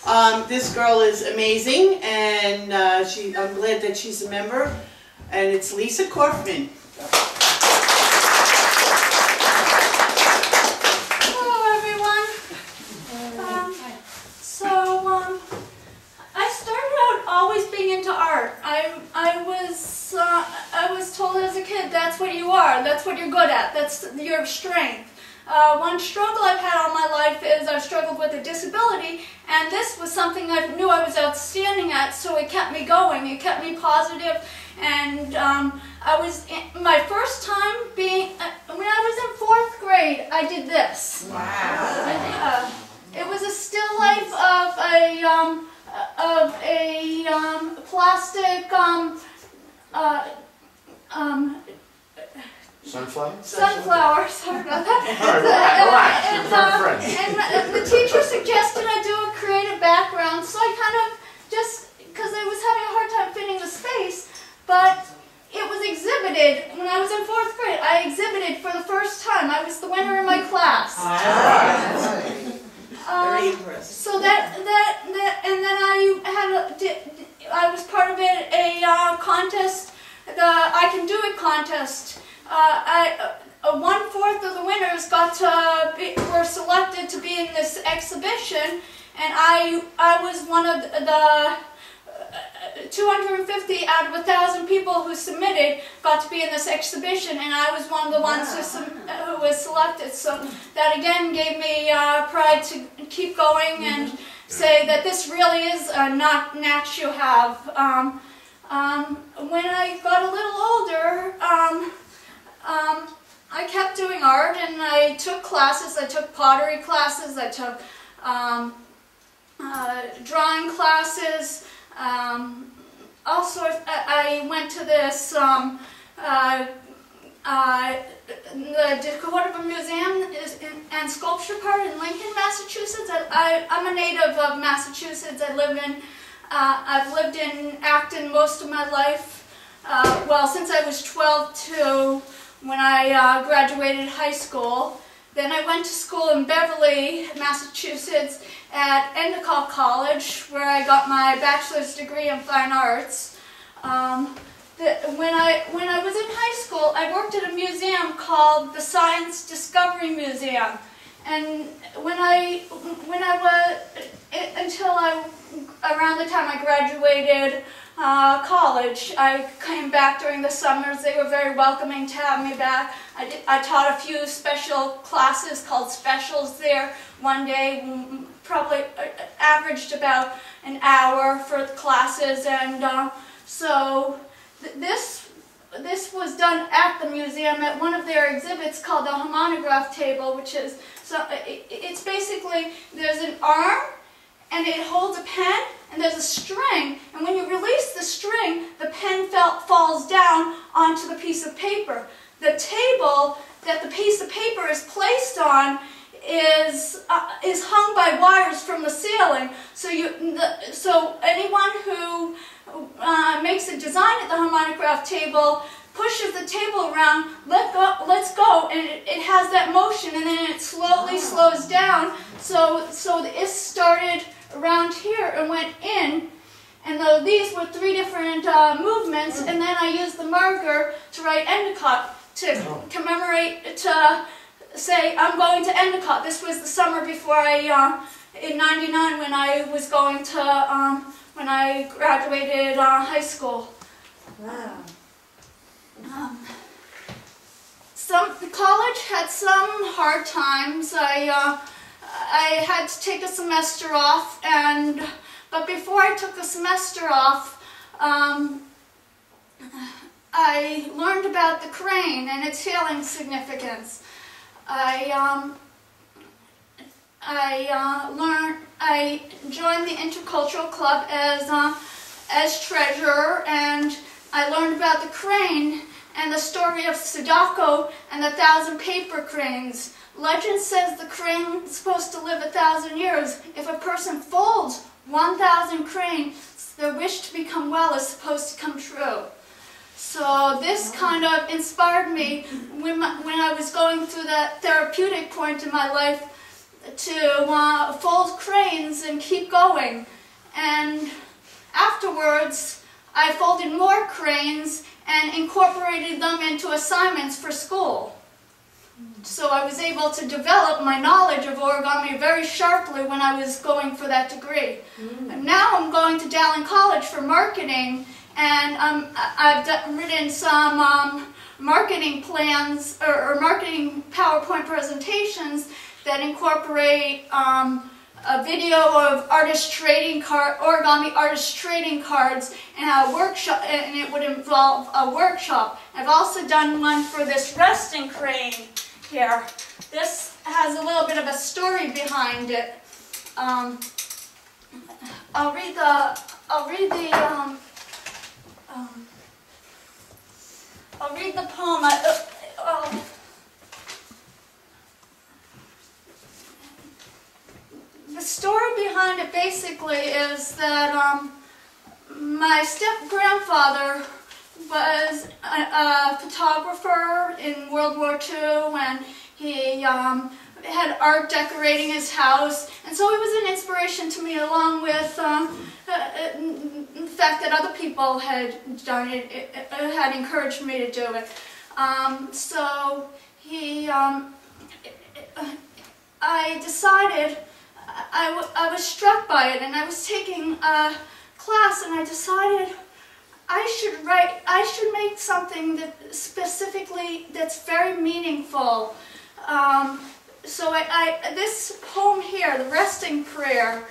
This girl is amazing, and I'm glad that she's a member, and it's Lisa Corfman. Hello, everyone. I started out always being into art. I was told as a kid, that's what you are, that's what you're good at, that's your strength. One struggle I've had all my life is I've struggled with a disability, and this was something I knew I was outstanding at, so it kept me going, it kept me positive, and my first time being, when I was in 4th grade, I did this. Wow. It was a still life of a plastic, Sunflower, sorry about that. And the teacher suggested I do a creative background, so I kind of just, because I was having a hard time fitting the space, but it was exhibited when I was in 4th grade. I exhibited for the first time. I was the winner in my class. Very impressive. So and then I was part of a contest, the I Can Do It contest. 1/4 of the winners were selected to be in this exhibition, and I was one of the 250 out of 1,000 people who submitted got to be in this exhibition, and I was one of the ones who was selected. So that again gave me pride to keep going and say that this really is a knack you have. When I got a little older, I kept doing art, and I took classes. I took pottery classes, I took drawing classes, all sorts. I went to this, the Dakota Museum and Sculpture Part in Lincoln, Massachusetts. I'm a native of Massachusetts. I've lived in Acton most of my life, well, since I was 12 to when I graduated high school. Then I went to school in Beverly, Massachusetts at Endicott College, where I got my bachelor's degree in fine arts. When I was in high school, I worked at a museum called the Science Discovery Museum. And around the time I graduated college, I came back during the summers. They were very welcoming to have me back. I taught a few special classes called specials there one day, probably averaged about an hour for the classes, and so this was done at the museum at one of their exhibits called the Homonograph Table, which is, it's basically, there's an arm, and it holds a pen, and there's a string, and when you release the string, the pen falls down onto the piece of paper. The table that the piece of paper is placed on is hung by wires from the ceiling. So anyone who makes a design at the Homonograph Table pushes the table around, let's go, and it has that motion, and then it slowly slows down. So it started around here and went in, and these were 3 different movements, and then I used the marker to write Endicott to commemorate, to say I'm going to Endicott. This was the summer before in '99 when I was going to, when I graduated high school. Wow. The college had some hard times. I had to take a semester off, but before I took a semester off, I learned about the crane and its healing significance. I joined the Intercultural Club as treasurer, and I learned about the crane and the story of Sadako and the 1,000 paper cranes. Legend says the crane is supposed to live 1,000 years. If a person folds 1,000 cranes, their wish to become well is supposed to come true. So this kind of inspired me when I was going through that therapeutic point in my life to fold cranes and keep going. And afterwards, I folded more cranes and incorporated them into assignments for school. So I was able to develop my knowledge of origami very sharply when I was going for that degree. And now I'm going to Dowling College for marketing, and I've written some marketing plans or marketing PowerPoint presentations that incorporate a video of origami artist trading cards and a workshop, and it would involve a workshop. I've also done one for this resting crane here. This has a little bit of a story behind it. I'll read the poem. The story behind it basically is that my step-grandfather was a photographer in World War II, and he had art decorating his house, and so he was an inspiration to me, along with the fact that other people had done it, had encouraged me to do it. So I decided, I was struck by it, and I was taking a class, and I decided I should make something that specifically, that's very meaningful. So this poem here, the resting prayer,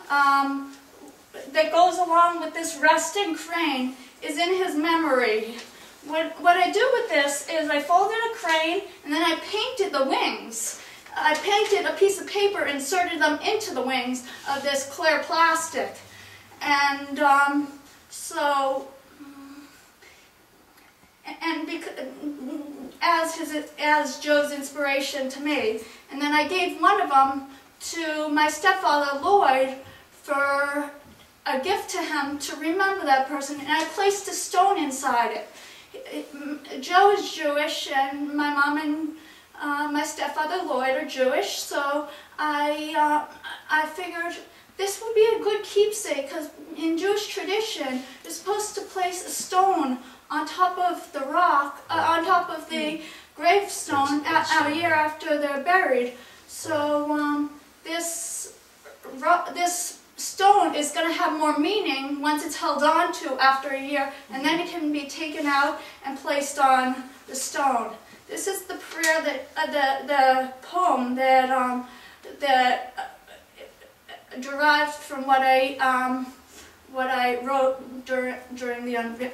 that goes along with this resting crane, is in his memory. What I do with this is I folded a crane, and then I painted the wings. I painted a piece of paper, inserted them into the wings of this clear plastic. And as Joe's inspiration to me. And then I gave one of them to my stepfather, Lloyd, for a gift to him to remember that person, and I placed a stone inside it. Joe is Jewish, and my mom and my stepfather, Lloyd, are Jewish, so I figured this would be a good keepsake, because in Jewish tradition, you're supposed to place a stone on top of the rock, on top of the gravestone a year after they're buried. So this stone is going to have more meaning once it's held on to after a year, and then it can be taken out and placed on the stone. This is the prayer that the poem that derived from what I wrote during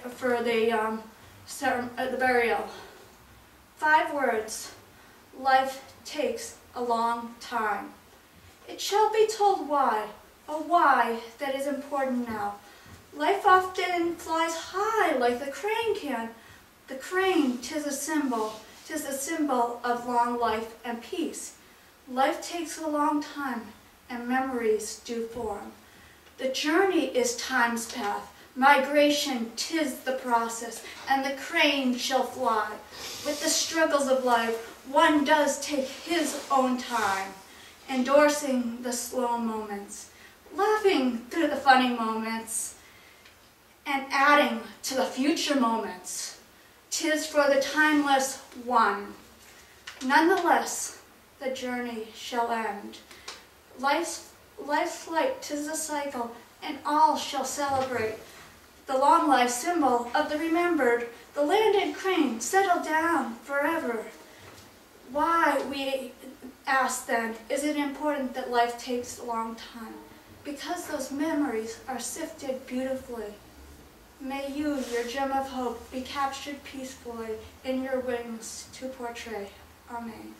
the burial. 5 words. Life takes a long time. It shall be told why, a why that is important now. Life often flies high like the crane can. The crane, 'tis a symbol of long life and peace. Life takes a long time, and memories do form. The journey is time's path, migration 'tis the process, and the crane shall fly. With the struggles of life, one does take his own time, endorsing the slow moments, laughing through the funny moments, and adding to the future moments. 'Tis for the timeless one. Nonetheless, the journey shall end. Life's flight 'tis a cycle, and all shall celebrate. The long life symbol of the remembered, the landed crane settled down forever. Why, we ask then, is it important that life takes a long time? Because those memories are sifted beautifully. May you, your gem of hope, be captured peacefully in your wings to portray. Amen.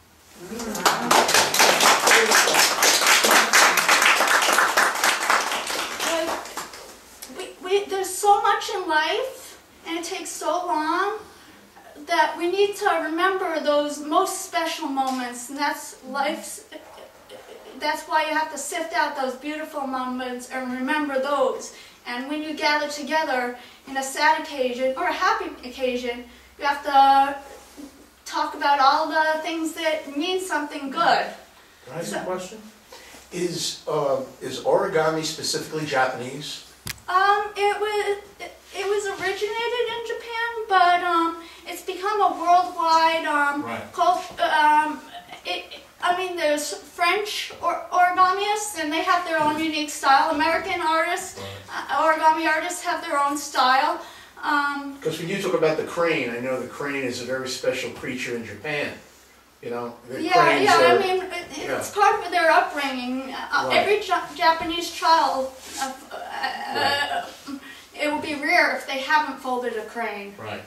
There's so much in life, and it takes so long, that we need to remember those most special moments, and that's why you have to sift out those beautiful moments and remember those. And when you gather together in a sad occasion or a happy occasion, you have to talk about all the things that mean something good. Can I ask a question? Is origami specifically Japanese? It was originated in Japan, but it's become a worldwide I mean, there's French origamists, and they have their own unique style. American artists, origami artists have their own style. Because when you talk about the crane, I know the crane is a very special creature in Japan. You know, I mean, it's part of their upbringing. Every Japanese child, it would be rare if they haven't folded a crane. Right.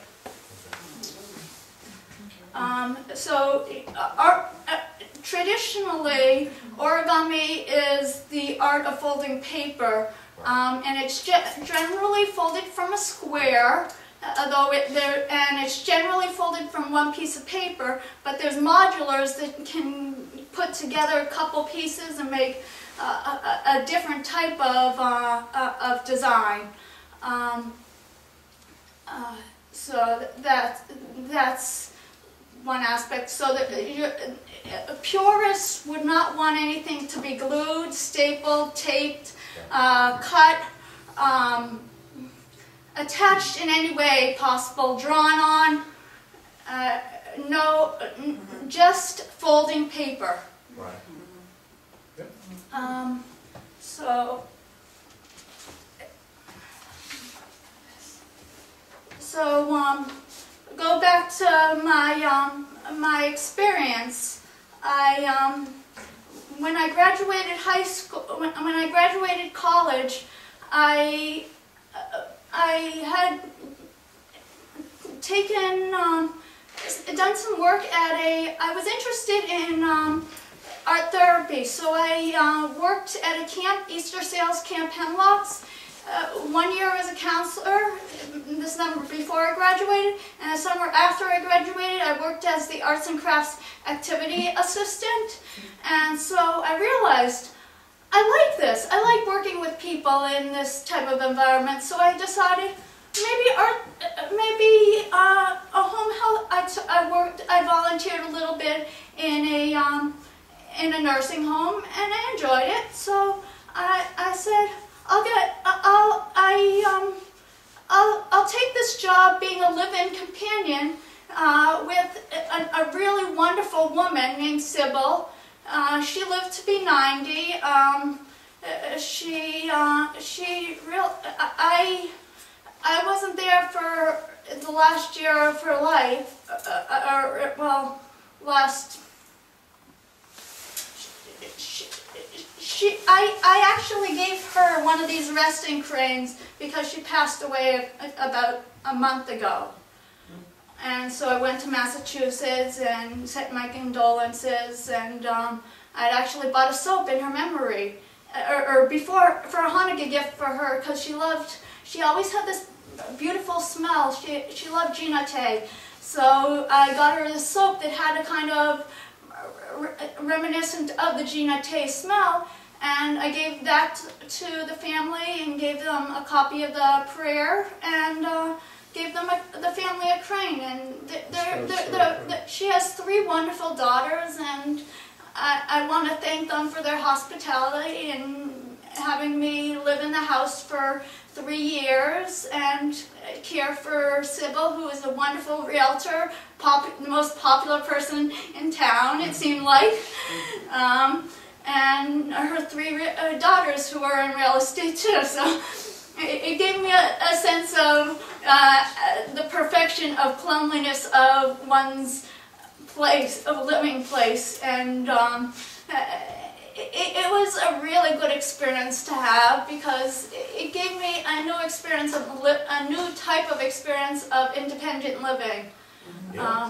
Traditionally, origami is the art of folding paper, and it's generally folded from a square. And it's generally folded from one piece of paper, but there's modulars that can put together a couple pieces and make a different type of design. So that's one aspect. So that purists would not want anything to be glued, stapled, taped, cut, attached in any way possible, drawn on, just folding paper. Right. Yep. Go back to my experience. When I graduated high school, when I graduated college, I had done some work I was interested in art therapy, so I worked at a camp, Easter Sales Camp Hemlocks. 1 year as a counselor, the summer before I graduated, and the summer after I graduated I worked as the arts and crafts activity assistant. And so I realized I like this. I like working with people in this type of environment, so I decided maybe a home health. I volunteered a little bit in a nursing home, and I enjoyed it. So I said, I'll take this job being a live-in companion with a really wonderful woman named Sybil. She lived to be 90. I wasn't there for the last year of her life, I actually gave her one of these resting cranes because she passed away about a month ago. And so I went to Massachusetts and sent my condolences, and I'd actually bought a soap in her memory, or before, for a Hanukkah gift for her, because she always had this beautiful smell. She loved Gina Tay. So I got her this soap that had a kind of reminiscent of the Gina Tay smell, and I gave that to the family and gave them a copy of the prayer, and gave them the family a crane. And she has 3 wonderful daughters, and I want to thank them for their hospitality and having me live in the house for 3 years and care for Sybil, who is a wonderful realtor, the most popular person in town, it seemed like, and her 3 daughters who are in real estate too. So it gave me a sense of the perfection of cleanliness of one's place, of living place, and it was a really good experience to have, because it gave me a new experience of a new type of experience of independent living. Yeah.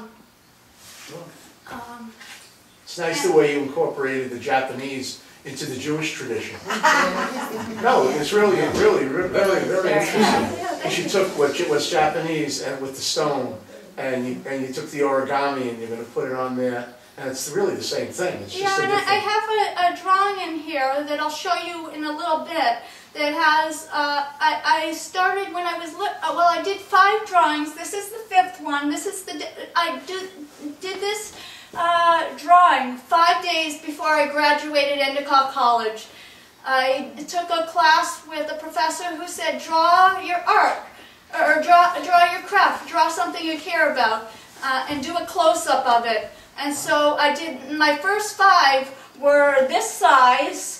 It's nice the way you incorporated the Japanese into the Jewish tradition. No, it's really very interesting. And she took what's Japanese and with the stone, and you took the origami and you're going to put it on there. And it's really the same thing. It's just and I have a drawing in here that I'll show you in a little bit that has, I started when I was, I did 5 drawings. This is the 5th one. This is I did this drawing 5 days before I graduated Endicott College. I took a class with a professor who said, draw your art, or draw your craft, draw something you care about, and do a close-up of it. And so I did, my first 5 were this size,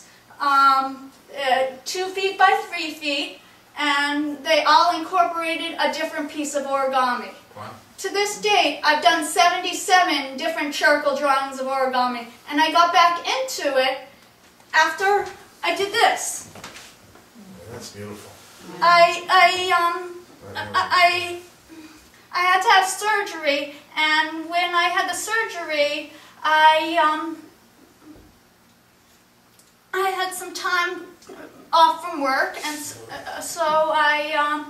2 feet by 3 feet, and they all incorporated a different piece of origami. Wow. To this date, I've done 77 different charcoal drawings of origami, and I got back into it after I did this. Yeah, that's beautiful. I had to have surgery, and when I had the surgery, I had some time off from work, and so I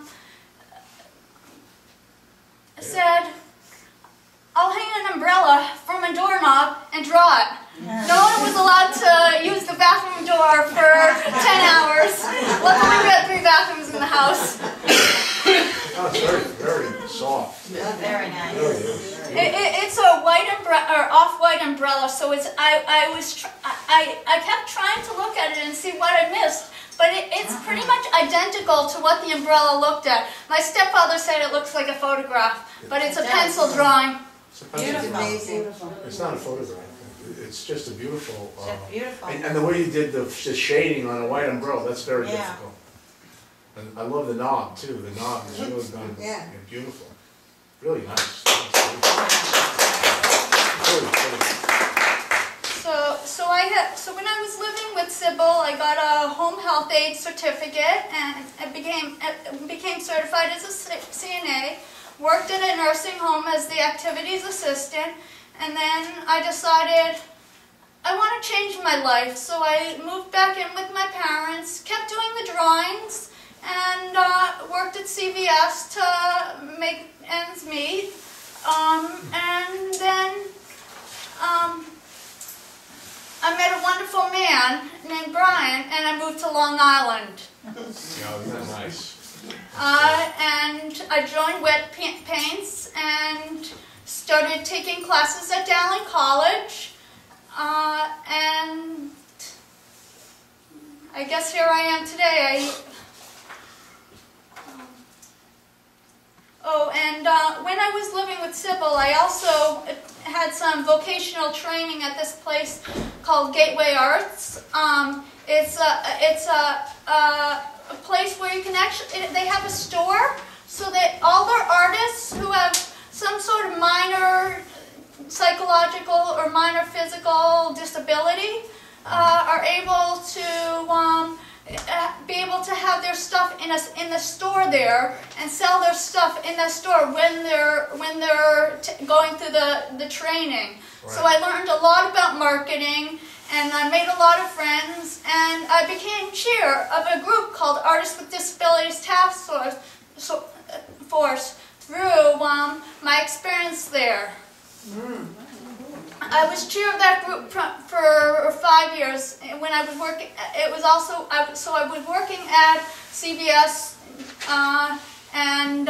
said, I'll hang an umbrella from a doorknob and draw it. No one was allowed to use the bathroom door for 10 hours. Luckily we had 3 bathrooms in the house. Oh, it's very, very soft. Very nice. Really is. It's a white umbrella, or off-white umbrella, so it's, I kept trying to look at it and see what I missed. But it's pretty much identical to what the umbrella looked at. My stepfather said it looks like a photograph, but it's a pencil drawing. It's a pencil drawing. Amazing. It's not a photograph. It's just a beautiful. Beautiful. And the way you did the shading on a white umbrella, that's very Yeah. difficult. And I love the knob too. The knob is really done. Yeah. Beautiful. Really nice. Really, really. So when I was living with Sybil, I got a home health aide certificate and I became certified as a CNA. Worked in a nursing home as the activities assistant, and then I decided I want to change my life. So I moved back in with my parents, kept doing the drawings, and worked at CVS to make ends meet. And then I met a wonderful man named Brian, and I moved to Long Island. Yeah, isn't that nice? And I joined wet paints and started taking classes at Dowling College. And I guess here I am today. When I was living with Sybil, I also had some vocational training at this place called Gateway Arts. It's a place where you can actually, they have a store so that all their artists who have some sort of minor psychological or minor physical disability are able to be able to have their stuff in the store there and sell their stuff in the store when they're going through the training. Right. So I learned a lot about marketing, and I made a lot of friends, and I became chair of a group called Artists with Disabilities Task Force through my experience there. I was chair of that group for 5 years. When I was working, it was also I was working at CVS and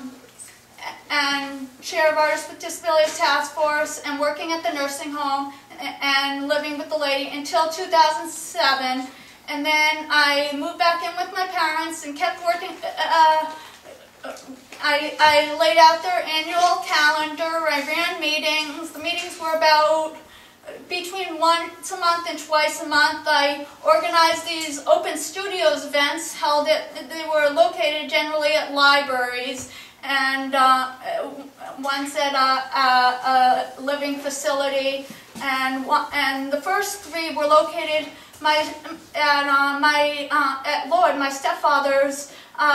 chair of Artists with Disabilities Task Force, and working at the nursing home and living with the lady until 2007. And then I moved back in with my parents and kept working. I laid out their annual calendar. I ran meetings. The meetings were about between once a month and twice a month. I organized these open studios events held they were located generally at libraries, and once at a living facility, and the first 3 were located at Lord, my stepfather's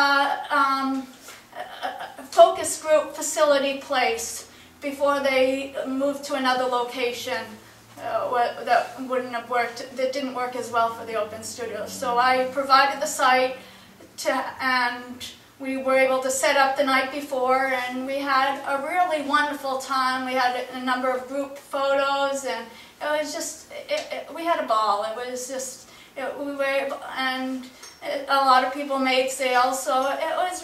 focus group facility place before they moved to another location that wouldn't have worked, that didn't work as well for the open studios. So I provided the site and we were able to set up the night before, and we had a really wonderful time. We had a number of group photos, and it was just, we had a ball. It was just, we were able, and a lot of people made sales, so it was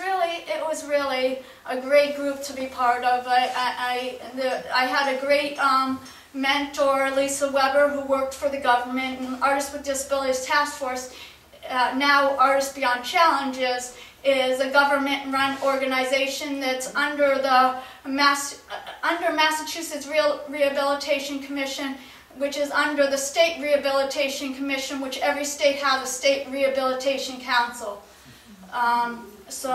really a great group to be part of. I had a great mentor Lisa Weber, who worked for the government, and Artists with Disabilities Task Force, now Artists Beyond Challenges, is a government-run organization that's under the Massachusetts Rehabilitation Commission, which is under the State Rehabilitation Commission, which every state has a State Rehabilitation Council. So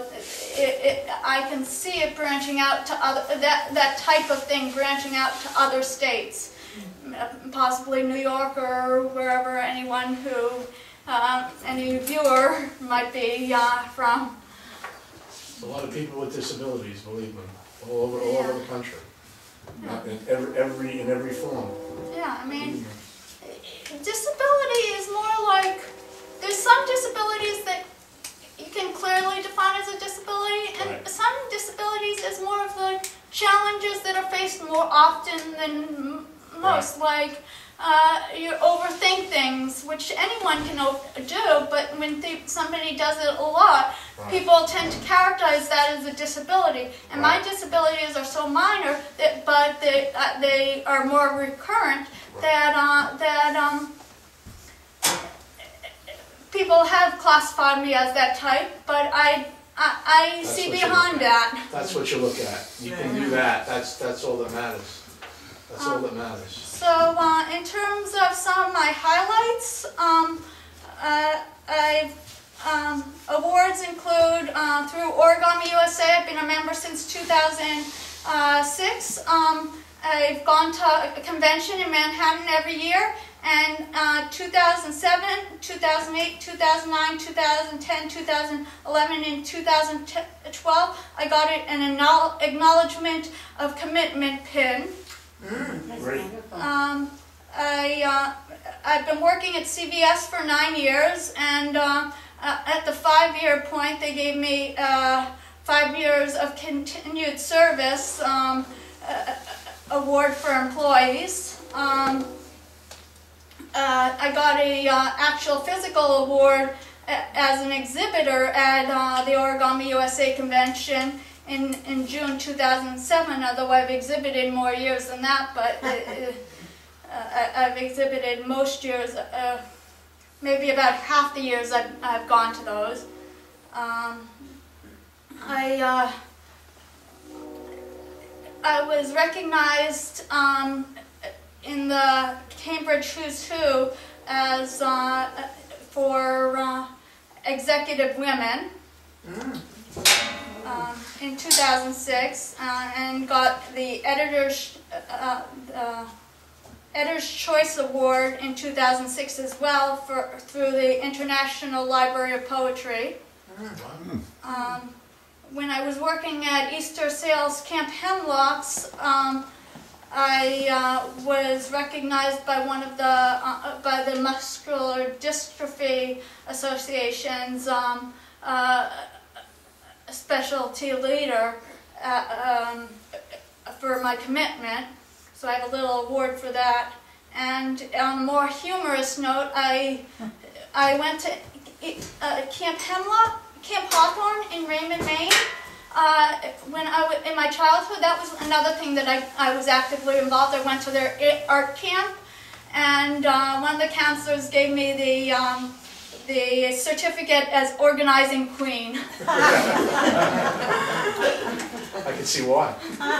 I can see it branching out to that type of thing branching out to other states, possibly New York or wherever anyone who, any viewer might be from. A lot of people with disabilities, believe me, all over the country, in every form. Yeah, I mean, disability is more like, there's some disabilities that you can clearly define as a disability, and right. some disabilities is more of the challenges that are faced more often than most, Right. like you overthink things, which anyone can do, but when somebody does it a lot, Right. people tend to characterize that as a disability. And Right. my disabilities are so minor, but they are more recurrent, Right. that people have classified me as that type, but I That's see what you beyond look that. That's what you look at. You can do that. That's all that matters. That's all that matters. So in terms of some of my highlights, awards include through Origami USA. I've been a member since 2006. I've gone to a convention in Manhattan every year, and 2007, 2008, 2009, 2010, 2011, and 2012, I got an acknowledgement of commitment pin. Great. I've been working at CVS for 9 years, and at the 5-year point, they gave me 5 years of continued service award for employees. I got a actual physical award as an exhibitor at the Origami USA convention in June 2007, although I've exhibited more years than that, but I've exhibited most years, maybe about half the years I've gone to those. I was recognized in the Cambridge Who's Who as for executive women in 2006, and got the Editor's Choice Award in 2006 as well through the International Library of Poetry. When I was working at Easter Sales Camp Hemlocks, I was recognized by one of by the Muscular Dystrophy Association's specialty leader for my commitment. So I have a little award for that. And on a more humorous note, I went to Camp Hawthorne in Raymond, Maine. When in my childhood, that was another thing that I was actively involved. I went to their art camp, and one of the counselors gave me the certificate as organizing queen. I can see why.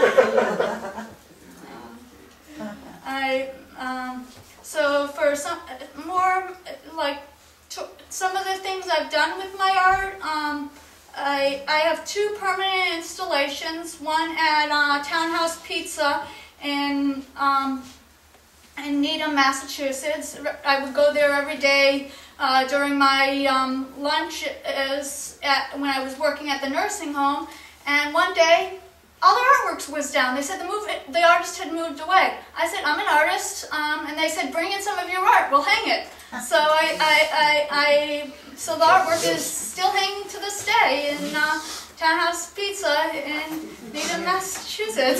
So for some more some of the things I've done with my art, I have 2 permanent installations. One at Townhouse Pizza in Needham, Massachusetts. I would go there every day during my lunch when I was working at the nursing home. And one day, all the artwork was down. They said the artist had moved away. I said, I'm an artist, and they said, bring in some of your art, we'll hang it. So so the artwork is still hanging to this day in Townhouse Pizza in Needham, Massachusetts.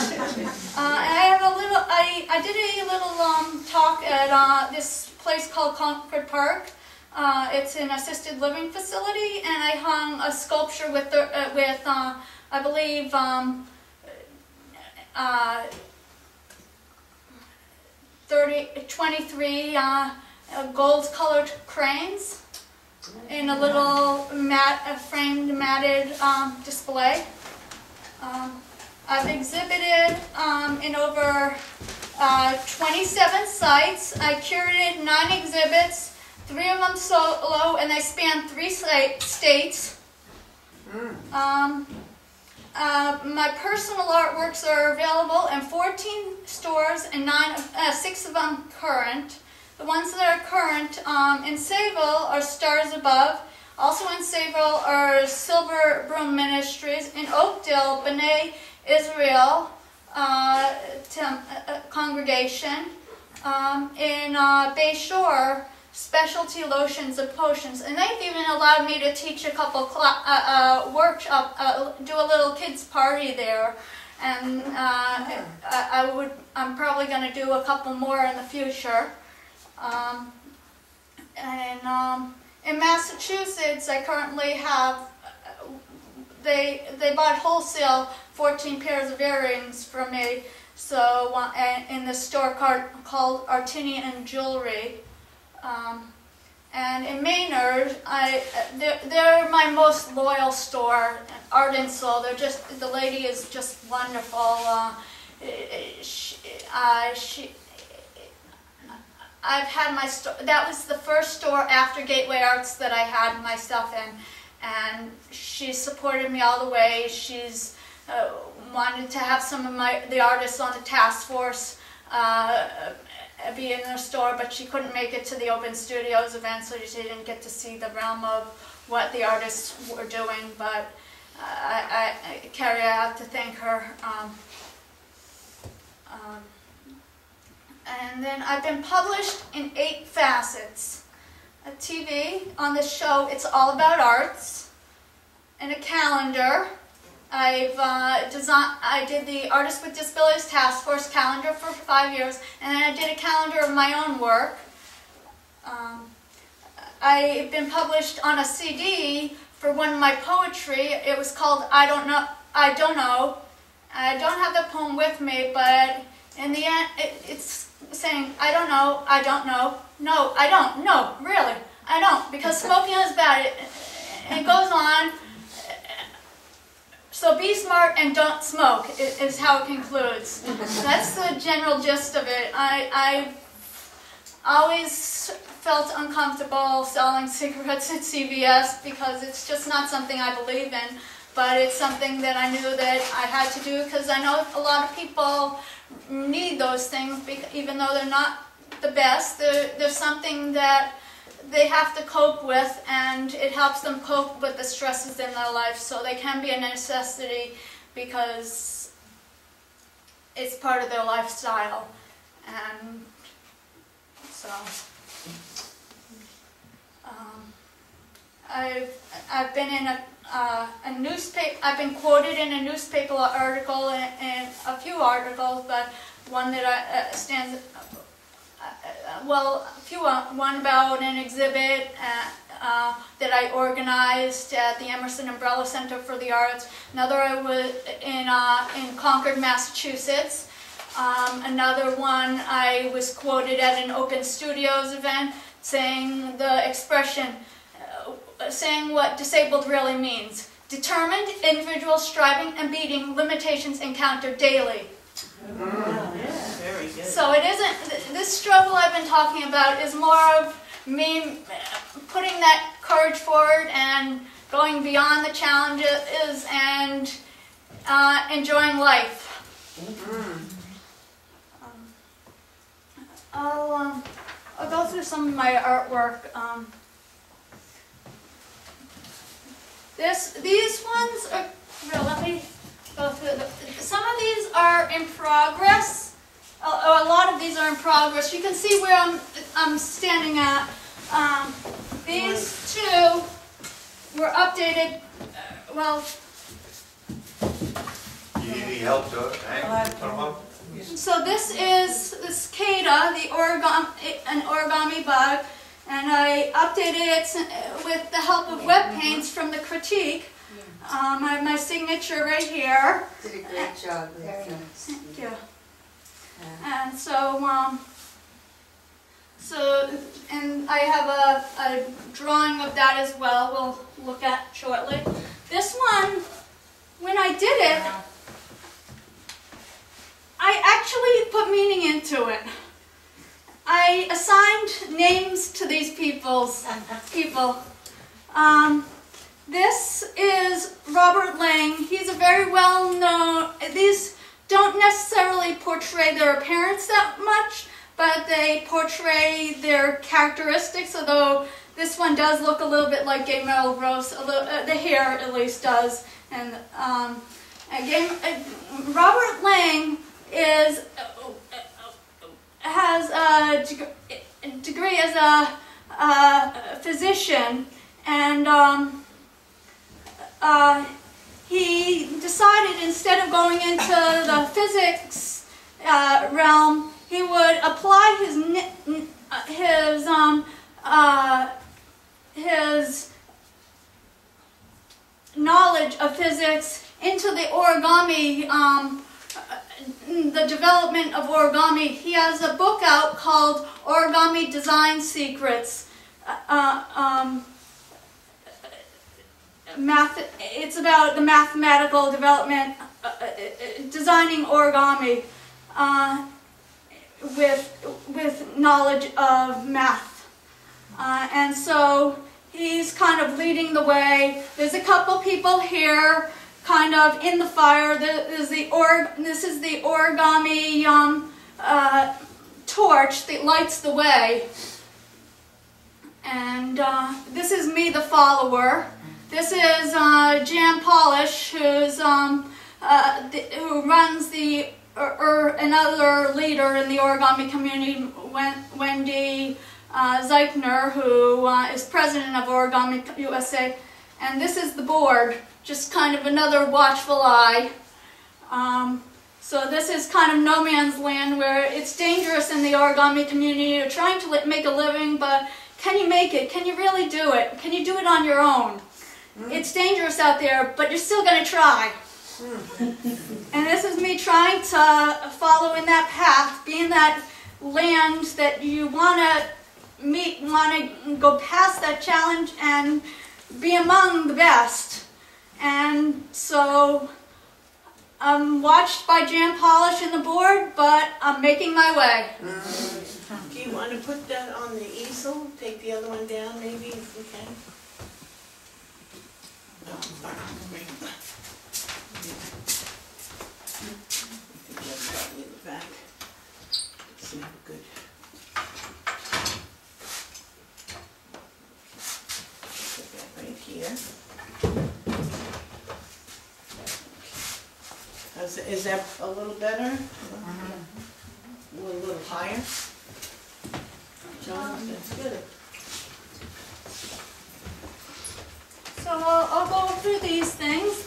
I did a little talk at this place called Concord Park. It's an assisted living facility, and I hung a sculpture with I believe 23 gold-colored cranes in a little framed matted display. I've exhibited in over 27 sites. I curated 9 exhibits, 3 of them solo, and they span 3 states. My personal artworks are available in 14 stores and 6 of them current. The ones that are current in Sayville are Stars Above. Also in Sayville are Silver Broom Ministries. In Oakdale, B'nai Israel congregation. In Bay Shore, Specialty Lotions and Potions. And they've even allowed me to teach a couple workshop, do a little kids party there. And I'm probably going to do a couple more in the future. In Massachusetts, I currently have, they bought wholesale 14 pairs of earrings from me, so in the store called Artinian Jewelry. And in Maynard, they're my most loyal store, Art and Soul. The lady is just wonderful. I've had my store, that was the first store after Gateway Arts that I had my stuff in, and she supported me all the way. She's wanted to have some of the artists on the task force be in their store, but she couldn't make it to the Open Studios event, so she didn't get to see the realm of what the artists were doing, but Carrie, I have to thank her. And then I've been published in 8 facets. A TV on the show, It's All About Arts, and a calendar. I did the Artists with Disabilities Task Force calendar for 5 years, and then I did a calendar of my own work. I've been published on a CD for one of my poetry. It was called I Don't Know. I don't have the poem with me, but in the end, it's saying, I don't know, no, I don't, no, really, I don't, because smoking is bad. It goes on. So be smart and don't smoke is how it concludes. That's the general gist of it. I always felt uncomfortable selling cigarettes at CVS because it's just not something I believe in, but it's something that I knew that I had to do because I know a lot of people need those things, even though they're not the best. There's something that they have to cope with, and it helps them cope with the stresses in their life, so they can be a necessity because it's part of their lifestyle. And so I've been in a newspaper. I've been quoted in a newspaper article and a few articles, but one that stands. One about an exhibit that I organized at the Emerson Umbrella Center for the Arts. Another I was in Concord, Massachusetts. Another one I was quoted at an Open Studios event saying the expression, saying what disabled really means. Determined individuals striving and beating limitations encountered daily. Very good. So it isn't, this struggle I've been talking about is more of me putting that courage forward and going beyond the challenges and enjoying life. I'll go through some of my artwork. These ones are, let me go through some of these are in progress. A lot of these are in progress. You can see where I'm standing at. These two were updated. Well, you need any help to hang them up? So this is the cicada, an origami bug, and I updated it with the help of web paints from the critique. I have my signature right here. Did a great job. Thank you. And so So, and I have a drawing of that as well, we'll look at shortly. This one, when I did it, I actually put meaning into it. I assigned names to these people. This is Robert Lang. He's a very well-known, these don't necessarily portray their appearance that much, but they portray their characteristics, although this one does look a little bit like Gay Melrose, the hair at least does. And Robert Lang has a degree as a physician, and he decided instead of going into the physics realm, he would apply his knowledge of physics into the origami, the development of origami. He has a book out called Origami Design Secrets. It's about the mathematical development, designing origami with knowledge of math. And so he's kind of leading the way. There's a couple people here kind of in the fire. This is the origami torch that lights the way. And this is me, the follower. This is Jan Polish, who runs another leader in the origami community, Wendy Zeichner, who is president of Origami USA. And this is the board, just kind of another watchful eye. So this is kind of no man's land, where it's dangerous in the origami community. You're trying to make a living, but can you make it? Can you really do it? Can you do it on your own? It's dangerous out there, but you're still going to try. And this is me trying to follow in that path, be in that land that you want to meet, want to go past that challenge and be among the best. And so I'm watched by Jan Polish and the board, but I'm making my way. Do you want to put that on the easel? Take the other one down, maybe, if we can? I think you have a button in the back. So good. Put that right here. Is that a little better? A little higher? John, that's good. So I'll go through these things.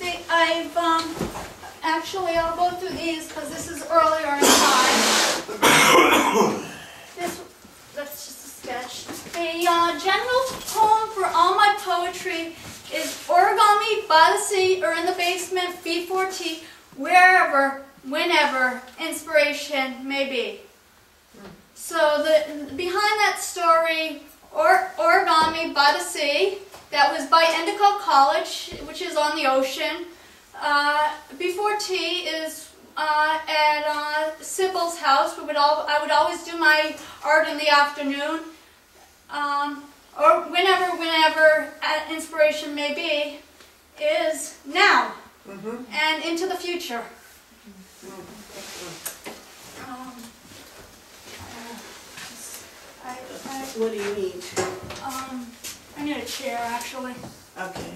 I'll go through these because this is earlier in time. That's just a sketch. The general poem for all my poetry is origami, by the sea, or in the basement, B4T, wherever, whenever inspiration may be. So behind that story, origami by the sea, that was by Endicott College, which is on the ocean. B4T is at Sybil's house. I would always do my art in the afternoon, or whenever inspiration may be, is now and into the future. What do you need? I need a chair, actually. Okay.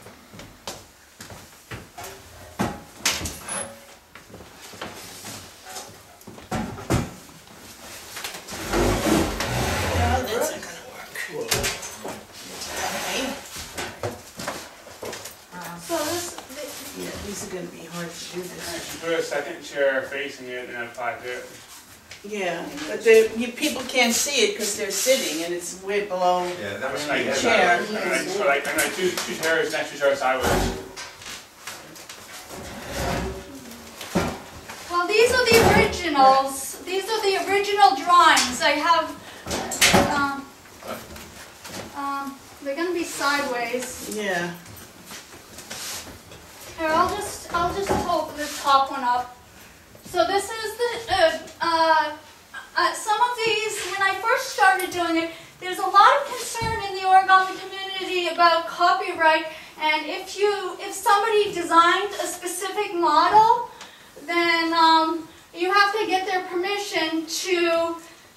No, that's not gonna work. Okay. So yeah, these are gonna be hard to do this. Put a second chair facing it and apply it. Yeah, but people can't see it because they're sitting and it's way below Yeah, that was the nice. chair. I'm gonna two chairs next to each other sideways. Well, these are the originals. These are the original drawings. I have They're gonna be sideways. Yeah. Here, I'll just hold the top one up. So this is the, some of these, when I first started doing it, there's a lot of concern in the origami community about copyright, and if somebody designed a specific model, then you have to get their permission to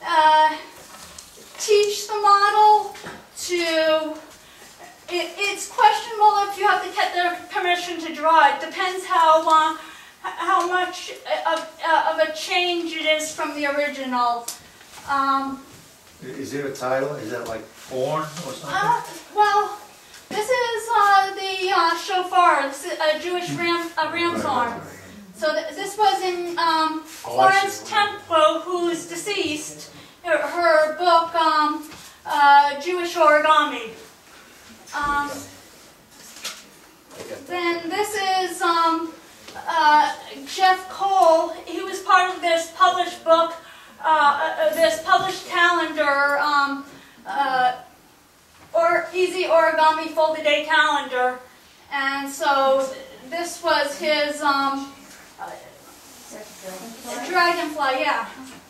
teach the model, it's questionable if you have to get their permission to draw it. Depends how much of a change it is from the original. Is there a title? Is that like porn or something? Well, this is the shofar, a Jewish ram's horn. So this was in Florence Temple, who's deceased, her book, Jewish Origami. Then this is Jeff Cole. He was part of this published book, this published calendar, or Easy Origami Fold a Day calendar. And so this was his dragonfly, yeah.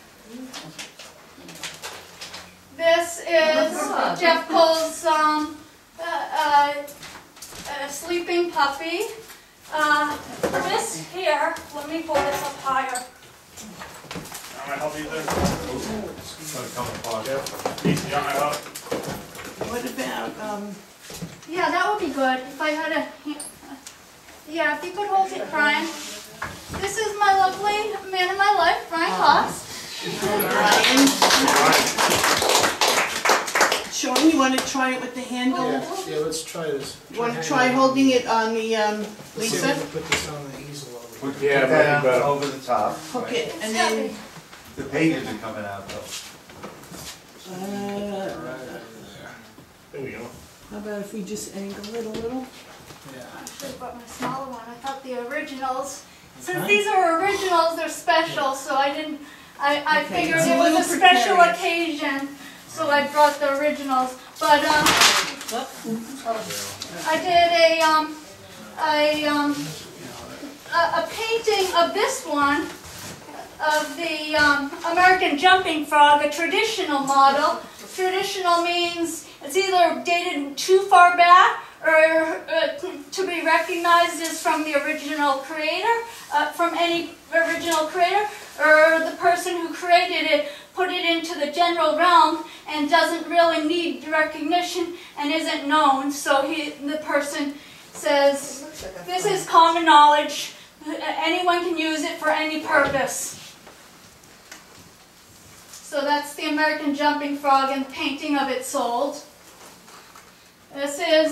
This is Jeff Cole's sleeping puppy. This here, let me pull this up higher. I'm gonna help you there. It's gonna come apart. Please, you got my help? What about, Yeah, that would be good if I had a. Yeah, if you could hold it, Brian. This is my lovely man in my life, Brian Cox. Brian? Sean, you want to try it with the handle? Yeah, let's try this. You want to try holding it on the, Let's see if we Lisa? can put this on the easel over here. Put Yeah, that maybe better. over the top. Hook it, and then, The pages are coming out though. There we go. how about if we just angle it a little? Yeah. I should have brought my smaller one. I thought the originals. Since these are originals, they're special, so I didn't. I Okay, figured it's a it was little a special precarious. occasion, so I brought the originals. But I did a painting of this one, of the American jumping frog, a traditional model. Traditional means it's either dated too far back or to be recognized as from the original creator, from any original creator, or the person who created it put it into the general realm and doesn't really need recognition and isn't known. So the person says, this is common knowledge, anyone can use it for any purpose. So that's the American jumping frog, and the painting of it sold. This is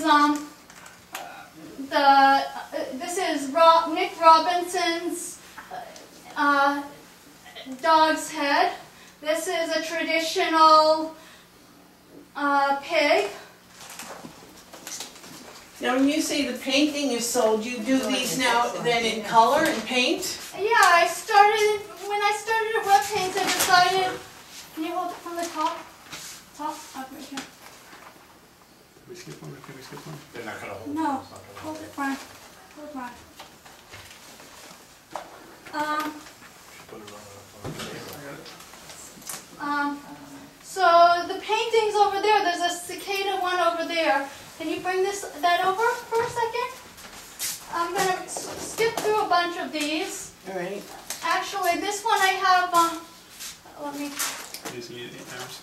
Nick Robinson's dog's head. This is a traditional pig. Now, when you say the painting is sold, you do these now then in color and paint? Yeah, when I started at wet paints, I decided. Can you hold it from the top? Top? Up right here. Can we skip one? Can we skip one? They're not gonna hold it. No, It's not gonna hold it, Brian. Hold Brian. Put it on the table. So the paintings over there, there's a cicada one over there. Can you bring that over for a second? I'm gonna skip through a bunch of these. All right. Actually, this one I have, let me, Please, you need the arms.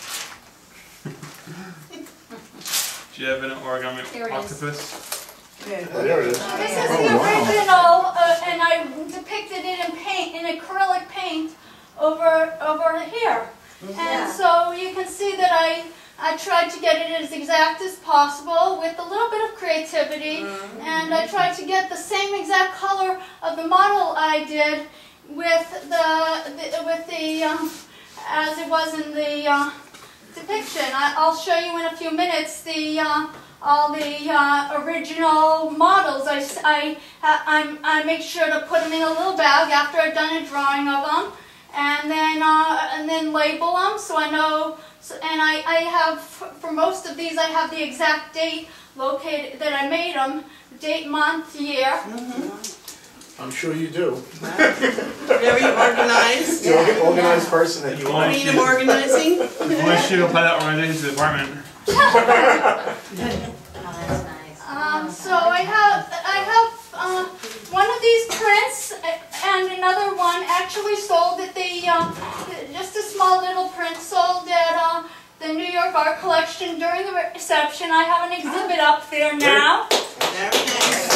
Do you have an origami Here it is. octopus? Yeah. Oh, there it is. this is the original, and I depicted it in paint, in acrylic paint over here. And so you can see that I tried to get it as exact as possible with a little bit of creativity, and I tried to get the same exact color of the model I did with the as it was in the depiction. I'll show you in a few minutes all the original models. I make sure to put them in a little bag after I've done a drawing of them, and then label them so I know. And I have, for most of these, I have the exact date located that I made them, date, month, year. I'm sure you do. Very organized. You're an organized person that you are. Queen of organizing. Wish you apply that organization to the department. Oh, that's nice. So I have one of these prints and another one actually sold at the, just a small little print sold at the New York Art Collection during the reception. I have an exhibit up there now. Very nice.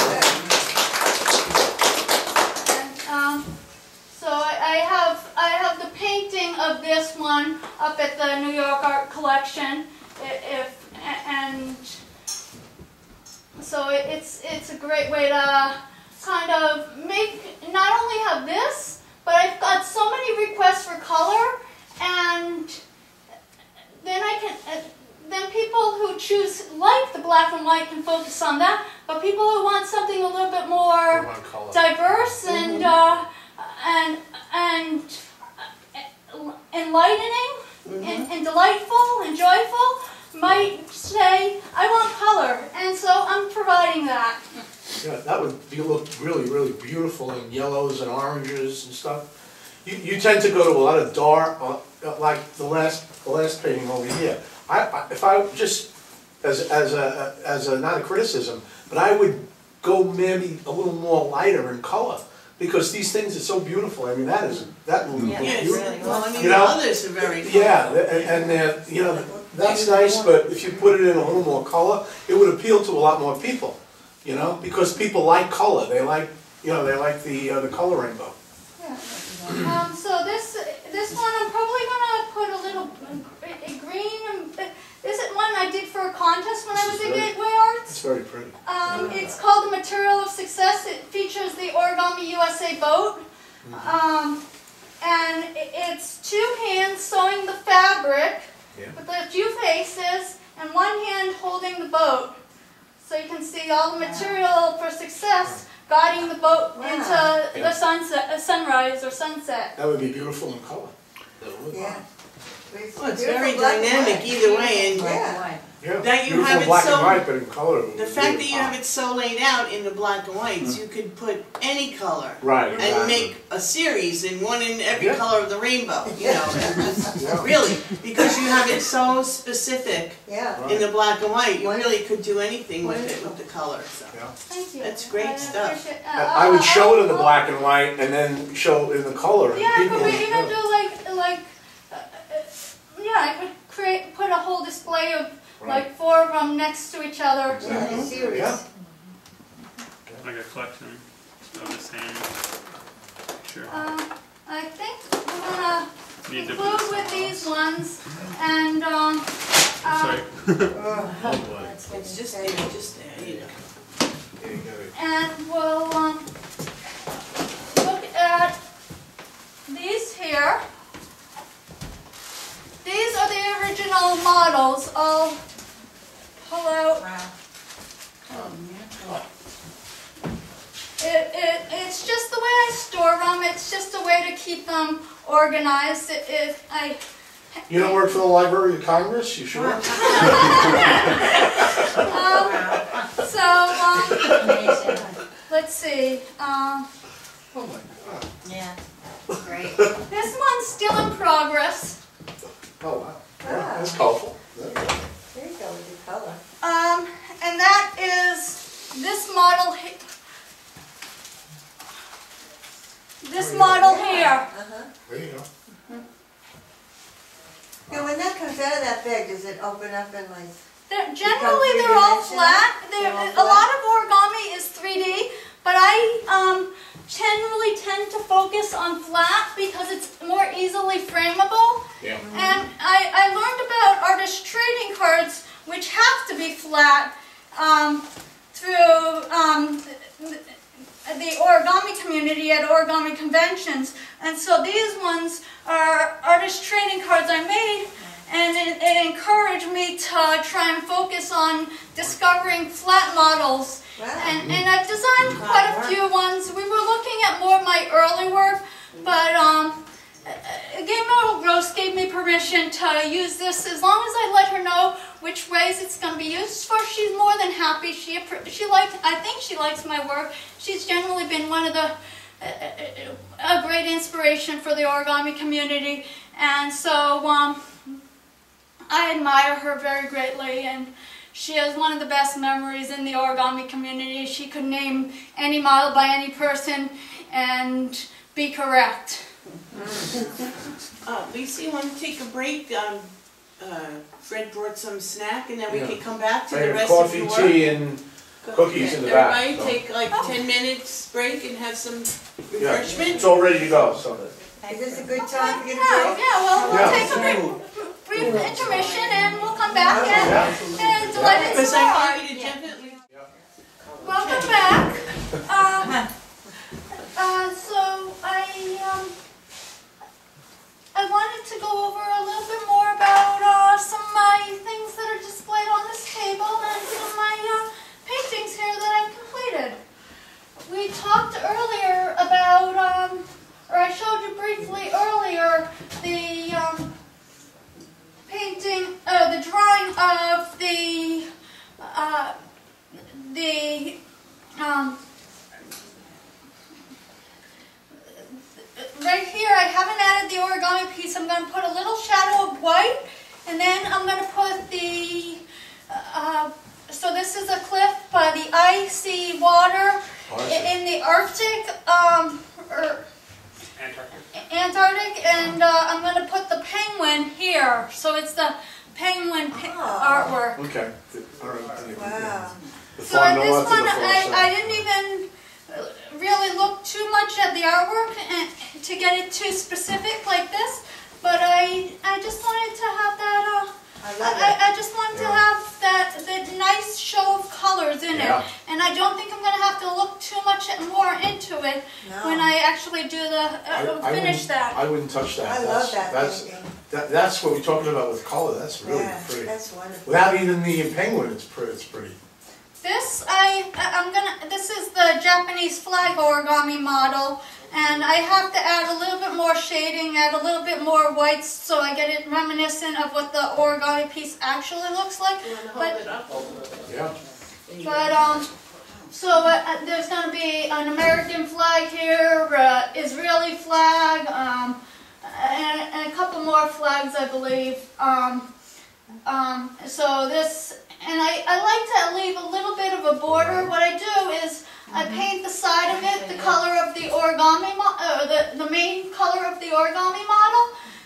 And, so I have the painting of this one up at the New York Art Collection. And so it's a great way to kind of make, not only have this, but I've got so many requests for color, and then then people who choose like the black and white can focus on that, but people who want something a little bit more diverse and enlightening and delightful and joyful might say, I want color, and so I'm providing that. Yeah, that would look really, really beautiful in yellows and oranges and stuff. You tend to go to a lot of dark, like the last painting over here. If I just as a not a criticism, but I would go maybe a little more lighter in color, because these things are so beautiful. I mean, that will look Yes, beautiful. well, I mean, You the know? others are very cool. Yeah, and they're, you know, that's nice, but if you put it in a little more color, it would appeal to a lot more people, you know, because people like color. They like, you know, they like the color rainbow. Yeah. So this one I'm probably gonna put a little green. This is one I did for a contest when I was at Gateway Arts. It's very pretty. It's called The Material of Success. It features the Origami USA boat. And it's two hands sewing the fabric with a few faces and one hand holding the boat. So you can see all the material for success guiding the boat into the sunrise or sunset. That would be beautiful in color. That would. Yeah. Well, it's very dynamic either way, and Yeah, that you beautiful have it black so- and white, but in color. the fact that you have it so laid out in the black and whites, you could put any color Right, and exactly. make a series and one in every Yeah. color of the rainbow, you know, Yeah. really, because you have it so specific Yeah. Right. in the black and white, you really could do anything with it, with the color, so. Yeah. Thank you. That's great I stuff. appreciate- I would show it in the black and white and then show it in the color. and Yeah, I people could would- even do I could put a whole display of like 4 of them next to each other. Exactly. Series. Yeah. Like a collection of the same. Sure. I think we're gonna Need to conclude put with some these ones, and Sorry. Oh, boy. It's just there, you know. Yeah, you got it. and we'll look at these here. These are the original models. I'll pull out. It's just the way I store them. It's just a way to keep them organized. You don't work for the Library of Congress? You sure? Let's see. Oh my God. Yeah. Great. This one's still in progress. Oh wow. Yeah, that's colorful. There you go with your color. And that is this model. This model here. There you go. Now, when that comes out of that bag, does it open up and like? Generally, they're all flat. They're all A lot of origami is 3D, but I generally tend to focus on flat because it's more easily frameable. Yeah. And I learned about artist trading cards, which have to be flat, through the Origami Community at Origami Conventions. And so these ones are artist trading cards I made, and it encouraged me to try and focus on discovering flat models. Wow. And I've designed quite a few ones. We were looking at more of my early work, but Game Rose gave me permission to use this as long as I let her know which ways it's going to be used for. She's more than happy. I think she likes my work. She's generally been one of the a great inspiration for the origami community, and so I admire her very greatly, and she has one of the best memories in the origami community. She could name any model by any person and be correct. Lisa, you want to take a break? Fred brought some snack, and then we can come back to I the have rest of your coffee, work. tea, and cookies in the back. Everybody so. take like 10 minutes break and have some Yeah, refreshment. it's all ready to go, so. Is this a good time to get a Yeah, break? well, we'll Yeah. take a brief intermission and we'll come back and delight it Because some I more. want you to definitely. Welcome back. So I wanted to go over a little bit more about some of my things that are displayed on this table and some of my paintings here that I've completed. We talked earlier about, or I showed you briefly earlier, the painting, the drawing of right here, I haven't added the origami piece. I'm going to put a little shadow of white, and then I'm going to put the, so this is a cliff by the icy water in the Arctic, or Antarctic, and I'm going to put the penguin here. So it's the penguin artwork. Okay. All right. Wow. So at this one, I didn't even really look too much at the artwork to get it too specific like this, but I just wanted to have that. I just wanted to have that nice show of colors in it, and I don't think I'm going to have to look too much more into it when I actually do the finish that. I wouldn't touch that. I love that painting. That's what we're talking about with color. That's really Yeah, pretty. that's wonderful. Without even the penguin, it's pretty. This this is the Japanese flag origami model, and I have to add a little bit more shading, add a little bit more whites so I get it reminiscent of what the origami piece actually looks like. You want to hold it up? Yeah. But so there's going to be an American flag here, Israeli flag, and a couple more flags, I believe. So this. And I like to leave a little bit of a border. What I do is I paint the side of it the color of the origami, the main color of the origami model.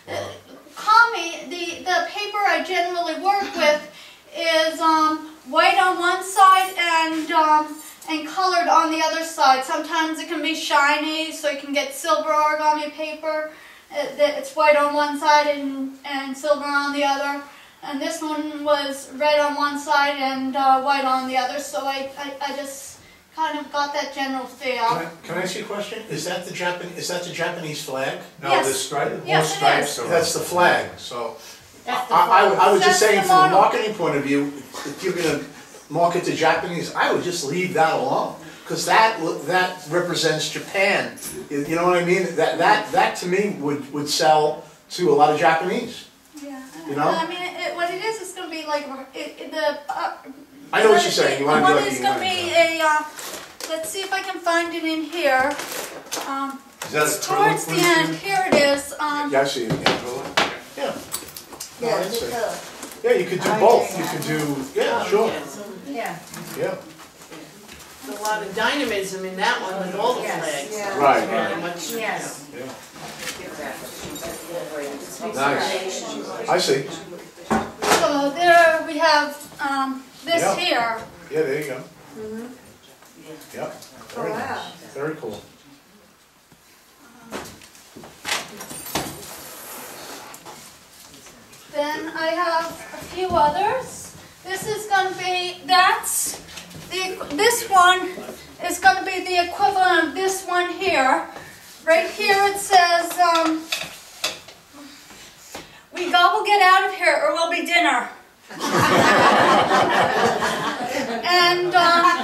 The paper I generally work with is white on one side and colored on the other side. Sometimes it can be shiny, so you can get silver origami paper. It's white on one side and silver on the other. And this one was red on one side and white on the other, so I just kind of got that general feel. Can I ask you a question? Is that the Japanese flag? No, Yes. the stripe, Yes, more it stripes is. around. That's the flag. So That's the I was just That's saying, the from a model. marketing point of view, if you're going to market to Japanese, I would just leave that alone, because that represents Japan. You know what I mean? That to me would sell to a lot of Japanese. Yeah. You know? I mean, what it is, it's going to be like I know what you're saying. You the want to one be like is going to be let's see if I can find it in here. Is that a Towards the end, here it is. Yeah, I see it. Yeah. Yeah, I see. color. Yeah, you could do both. You could do, yeah, sure. Yeah. Yeah. There's a lot of dynamism in that one with all the Yes. flags. Yeah. Right, Very right. much. Yes. Yeah. Nice. I see. So there we have this Yeah. here. Yeah, there you go. Yep. Very Oh, wow. nice. Very cool. Then I have a few others. This is going to be, this one is going to be the equivalent of this one here. Right here it says, we gobble get out of here or we'll be dinner. And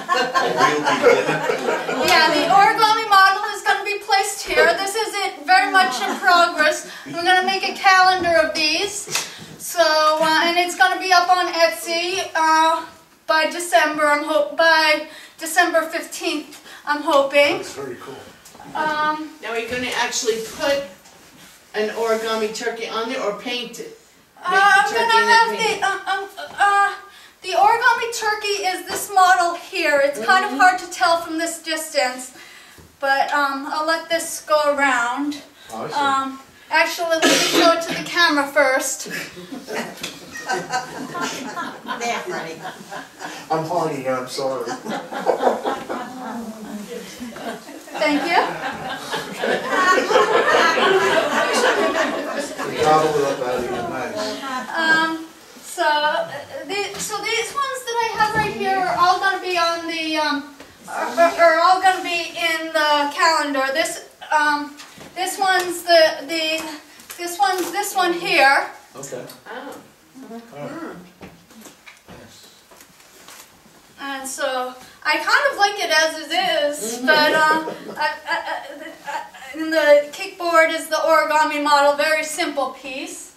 yeah, the origami model is going to be placed here. This is it very much much in progress. I'm gonna make a calendar of these. So, and it's gonna be up on Etsy by December. By December 15th. I'm hoping. That's very cool. Now are you gonna actually put an origami turkey on there or paint it? I'm gonna have the origami turkey is this model here. It's kind of hard to tell from this distance, but I'll let this go around. Oh, I see. Actually, let me show it to the camera first. There, Freddie. I'm horny, I'm sorry. Thank you. Gobble it up out of here, nice. So these ones that I have right here are all going to be on the are all going to be in the calendar. This one's this one here. Okay. Oh. And so I kind of like it as it is, but in the kickboard is the origami model, very simple piece.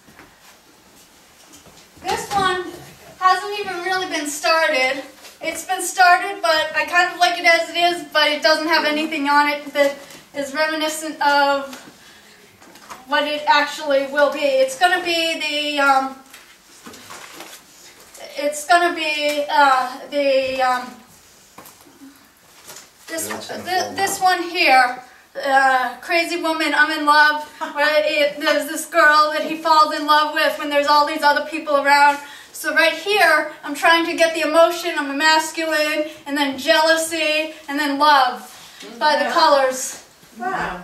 This one hasn't even really been started. It's been started, but I kind of like it as it is, but it doesn't have anything on it that is reminiscent of what it actually will be. It's going to be this one here, Crazy Woman, I'm in Love, where there's this girl that he falls in love with when there's all these other people around. So right here, I'm trying to get the emotion of masculine, and then jealousy, and then love by the colors. Wow.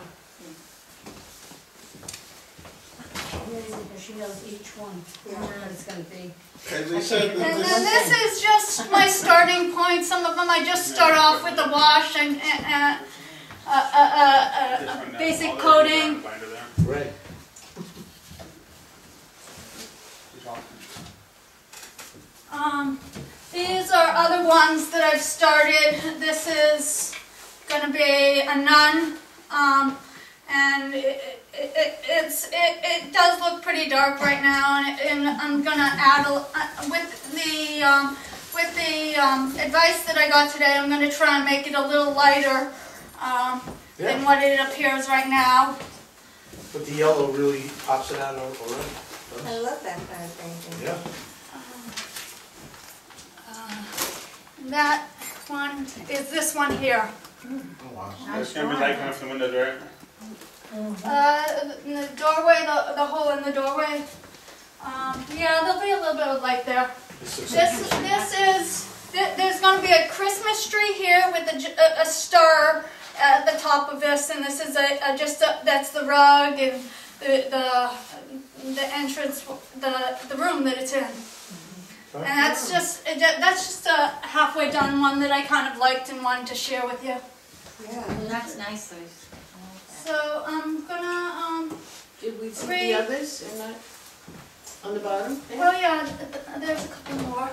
She knows each one, what it's gonna be. As I said, And then this is just my starting point. Some of them I just start off with the wash and basic coating. Right. These are other ones that I've started. This is going to be a nun, and it does look pretty dark right now, and I'm going to add with the advice that I got today. I'm going to try and make it a little lighter than what it appears right now. But the yellow really pops it out already. I love that kind of painting. Yeah. That one is this one here. Oh, wow. It's gonna be light coming from the windows, right? In the doorway, the hole in the doorway. Yeah, there'll be a little bit of light there. There's going to be a Christmas tree here with a star at the top of this, and this is that's the rug and the entrance, the room that it's in. And that's just a halfway done one that I kind of liked and wanted to share with you. Yeah. That's nice, Liz. So I'm gonna Did we see the others in that, on the bottom? well, yeah, there's a couple more.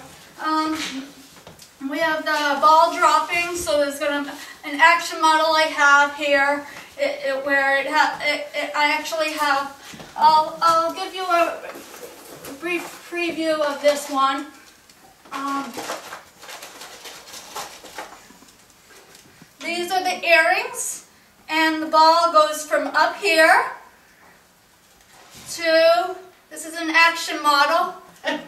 We have the ball dropping, so there's an action model I have here, I actually have. I'll give you a brief preview of this one. These are the earrings, and the ball goes from up here to, this is an action model, to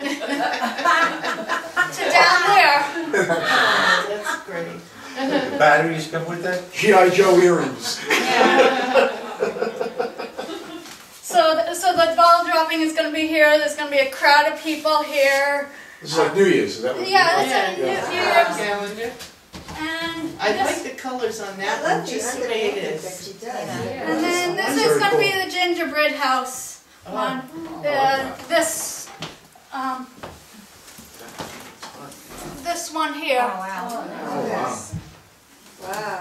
down there. That's great. The batteries come with that? G.I. Joe earrings. So the ball dropping is going to be here. There's going to be a crowd of people here. This is like New Year's, is that what? Yeah, that's a Yeah. New Year's. Calendar. And I this, like the colors on I that love one, the just the way it underpainting that is. she does. Yeah. and then this That's is very going to be cool. the gingerbread house one. This one here. Oh, wow. Oh, wow. Wow.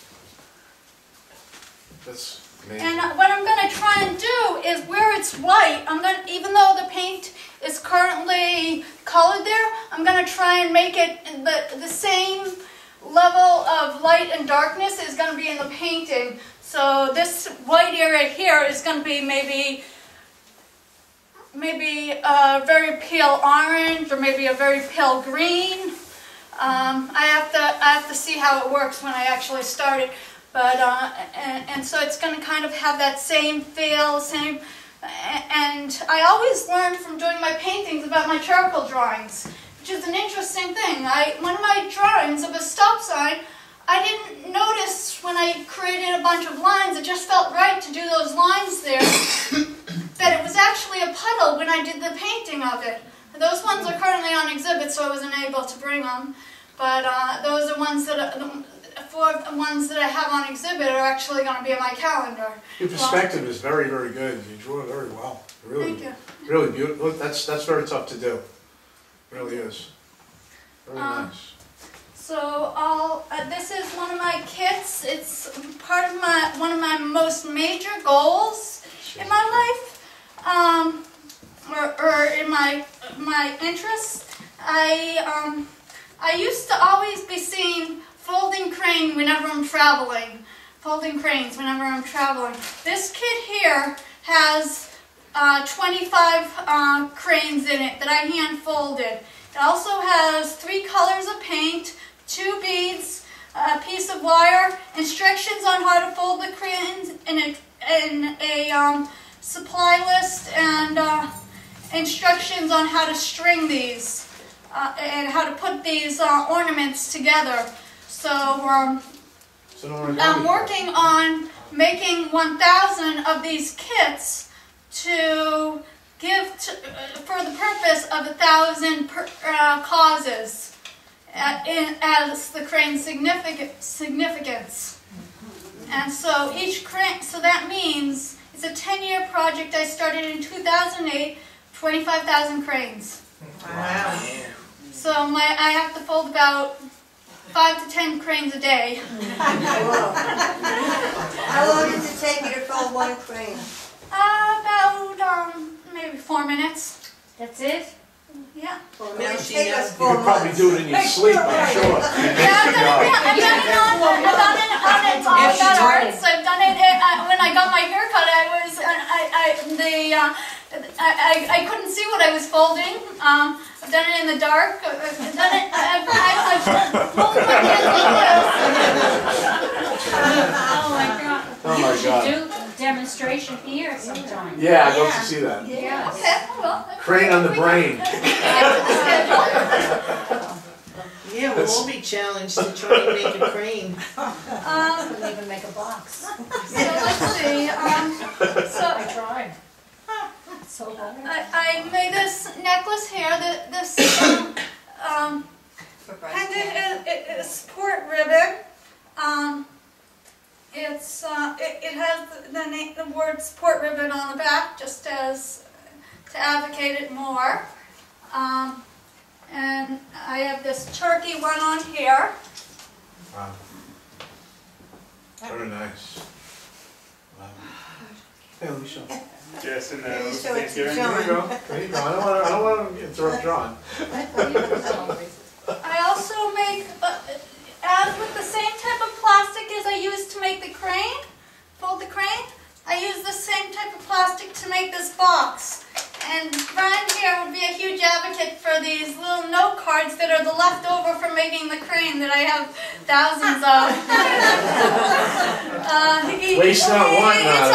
That's amazing. And what I'm going to try and do is where it's white, even though the paint is currently colored there, I'm going to try and make it the same level of light and darkness is going to be in the painting. So this white area here is going to be maybe a very pale orange or maybe a very pale green. I have to see how it works when I actually start it. But and so it's going to kind of have that same feel, same. And I always learned from doing my paintings about my charcoal drawings, which is an interesting thing. One of my drawings of a stop sign, I didn't notice when I created a bunch of lines, it just felt right to do those lines there, that it was actually a puddle when I did the painting of it. Those ones are currently on exhibit, so I wasn't able to bring them. But those are ones that four of the ones that I have on exhibit are actually going to be on my calendar. Your perspective is very, very good. You drew it very well. Really, Thank you. really beautiful. That's very tough to do. It really is. Very nice. So this is one of my kits. It's part of one of my most major goals in my life, or in my interests. I used to always be seeing folding crane whenever I'm traveling. Folding cranes whenever I'm traveling. This kit here has 25 cranes in it that I hand folded. It also has 3 colors of paint, 2 beads, a piece of wire, instructions on how to fold the cranes, and a supply list, and instructions on how to string these and how to put these ornaments together. So I'm working on making 1,000 of these kits to give for the purpose of 1,000 causes as the crane's significance. And so each crane, so that means it's a 10-year project I started in 2008, 25,000 cranes. Wow. So I have to fold about 5 to 10 cranes a day. How long does it take you to fold one crane? About maybe 4 minutes. That's it? Yeah. Well, Now it'll she take knows. us You 4 could probably months. do it in your sleep, I'm sure. Yeah, I've done it on arts. I've done it when I got my haircut. I couldn't see what I was folding. I've done it in the dark. I've done it. I've folded my hands like Oh my God. Oh my God. Do a demonstration here sometime. Yeah, I'd love to see that. this. Yes. Okay, well. Crane on the brain. Yeah, we'll all be challenged to try and make a crane. Couldn't even make a box. So let's see. I tried. It's so hard. I made this necklace here. This pendant is support ribbon. It has the word support ribbon on the back, just as to advocate it more. And I have this turkey one on here. Wow. Very nice. Wow. Hey, let me show. Yes, and Maybe so it's Thanksgiving. John. There you go. There you go. I don't want to interrupt John. I also make, as with the same type of plastic as I used to make the crane, fold the crane, I use the same type of plastic to make this box. And Brian here would be a huge advocate for these little note cards that are the leftover from making the crane that I have thousands of. Waste not, want not.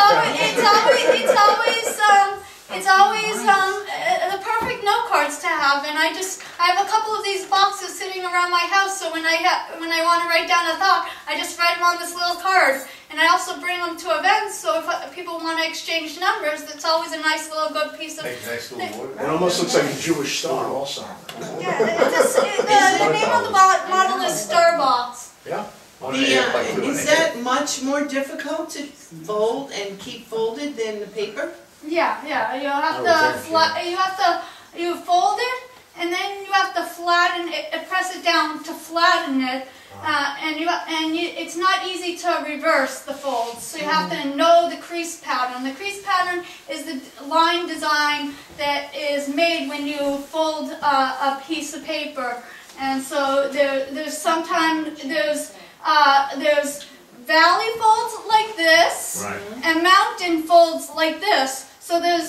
It's always the perfect note cards to have, and I have a couple of these boxes sitting around my house. So when I want to write down a thought, I just write them on this little card, and I also bring them to events. So if people want to exchange numbers, that's always a nice little good piece of. Nice little word. It almost looks like a Jewish star also. Yeah, the name of the model is Starbox. Yeah. Is that much more difficult to fold and keep folded than the paper? Yeah. You have Oh, to thank you fold it, and then you have to flatten it, press it down to flatten it, it's not easy to reverse the folds. So you have to know the crease pattern. The crease pattern is the line design that is made when you fold a piece of paper. And so there's there's valley folds like this, Right. and mountain folds like this. So there's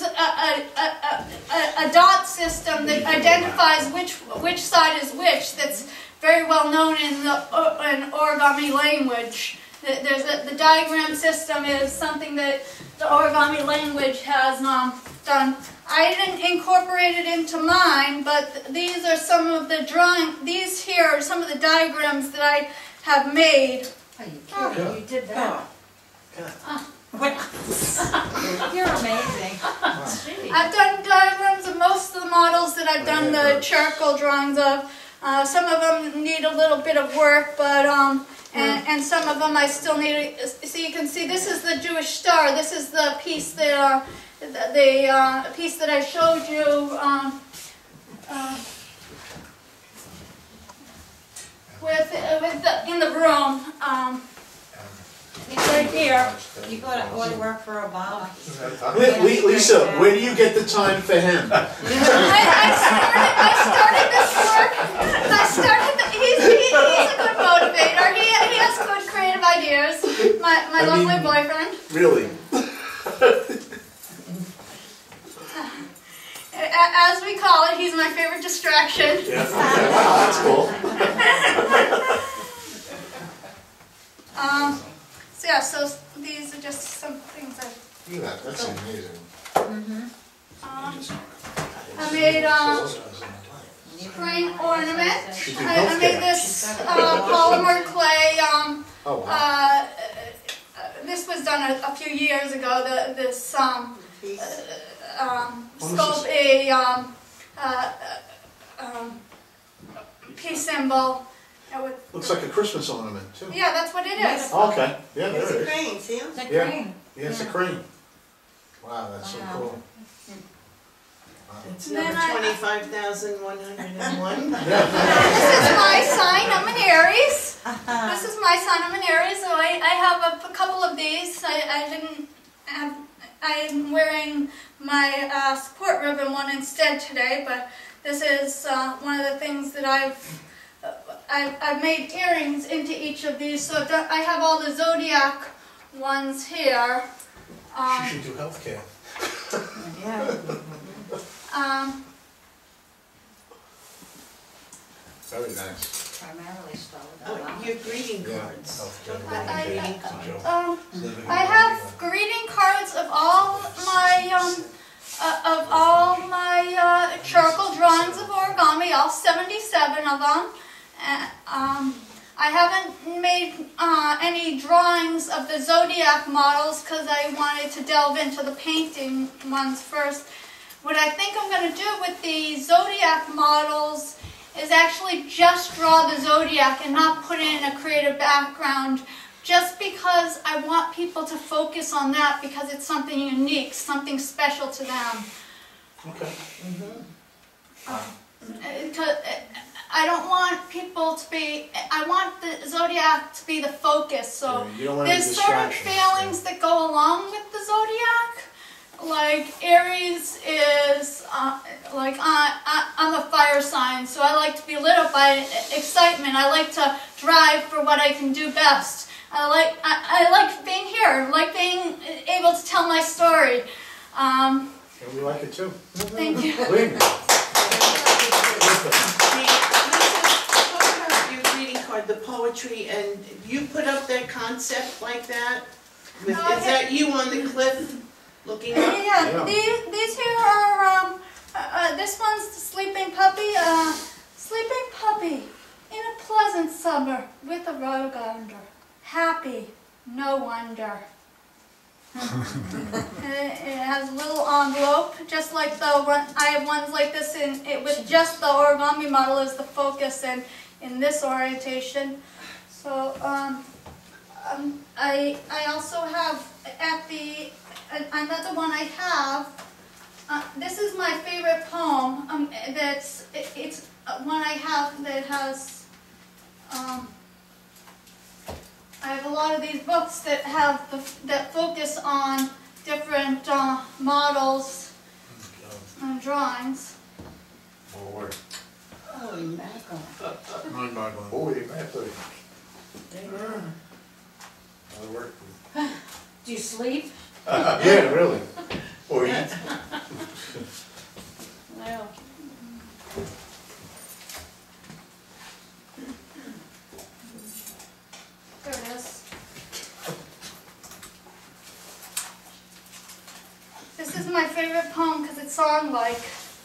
a dot system that identifies which side is which. That's very well known in origami language. The diagram system is something that the origami language has done. I didn't incorporate it into mine, but these are some of the these here are some of the diagrams that I have made. You did that. You're amazing. I've done diagrams of most of the models that I've done the charcoal drawings of. Some of them need a little bit of work, but and some of them I still need. So you can see this is the Jewish star. This is the piece that the piece that I showed you. In the room. Right here. You go to order work for Obama. Lisa, where do you get the time for him? I started this work. He's a good motivator. He has good creative ideas. My lovely boyfriend. Really? As we call it, he's my favorite distraction. Yeah. Okay. Wow, that's cool. So yeah, so these are just some things I. Look at that. That's amazing. I made spring ornament. I made this polymer clay. Oh wow. This was done a few years ago. This sculpt a peace symbol. Looks like a Christmas ornament too. Yeah, that's what it is. Okay. Yeah, there It's it a is. crane, see him? The Yeah. crane. Yeah, it's a crane. Wow, that's so Wow. cool. It's Then number I- 25,101. This is my sign. I'm an Aries. This is my sign. I'm an Aries. So I have a couple of these. I didn't have. I'm wearing my support ribbon one instead today, but this is one of the things that I've made earrings into each of these. So I have all the zodiac ones here. She should do healthcare. Yeah. Very nice. Primarily spelled Oh, your greeting Yeah. cards. Healthcare. I- It's a joke. I have greeting cards of all my charcoal drawings of origami, all 77 of them. I haven't made any drawings of the zodiac models because I wanted to delve into the painting ones first. What I think I'm going to do with the zodiac models is actually just draw the zodiac and not put in a creative background, just because I want people to focus on that because it's something unique, something special to them. Okay. I don't want people to be, I want the zodiac to be the focus. So Yeah, you don't want any there's certain distractions, failings that go along with the zodiac. Like Aries is, I'm a fire sign, so I like to be lit up by excitement. I like to drive for what I can do best. I like being here. I like being able to tell my story. And we like it too. Thank you. Believe me. Lisa, talk about your greeting card, the poetry, and you put up that concept like that? Is that you on the cliff looking up? Yeah, these here are, this one's the sleeping puppy. Sleeping puppy in a pleasant summer with a rug under. Happy, no wonder. It has a little envelope, just like the one. I have ones like this in it with just the origami model as the focus, and in this orientation. So I also have at the another one I have. This is my favorite poem. It's one I have that has. I have a lot of these books that have that focus on different models and drawings. Forward. Holy mackerel. Mind-boggling. Holy mackerel. Do you sleep? Yeah, really. Or eat. Well. There it is. This is my favorite poem because it's song-like.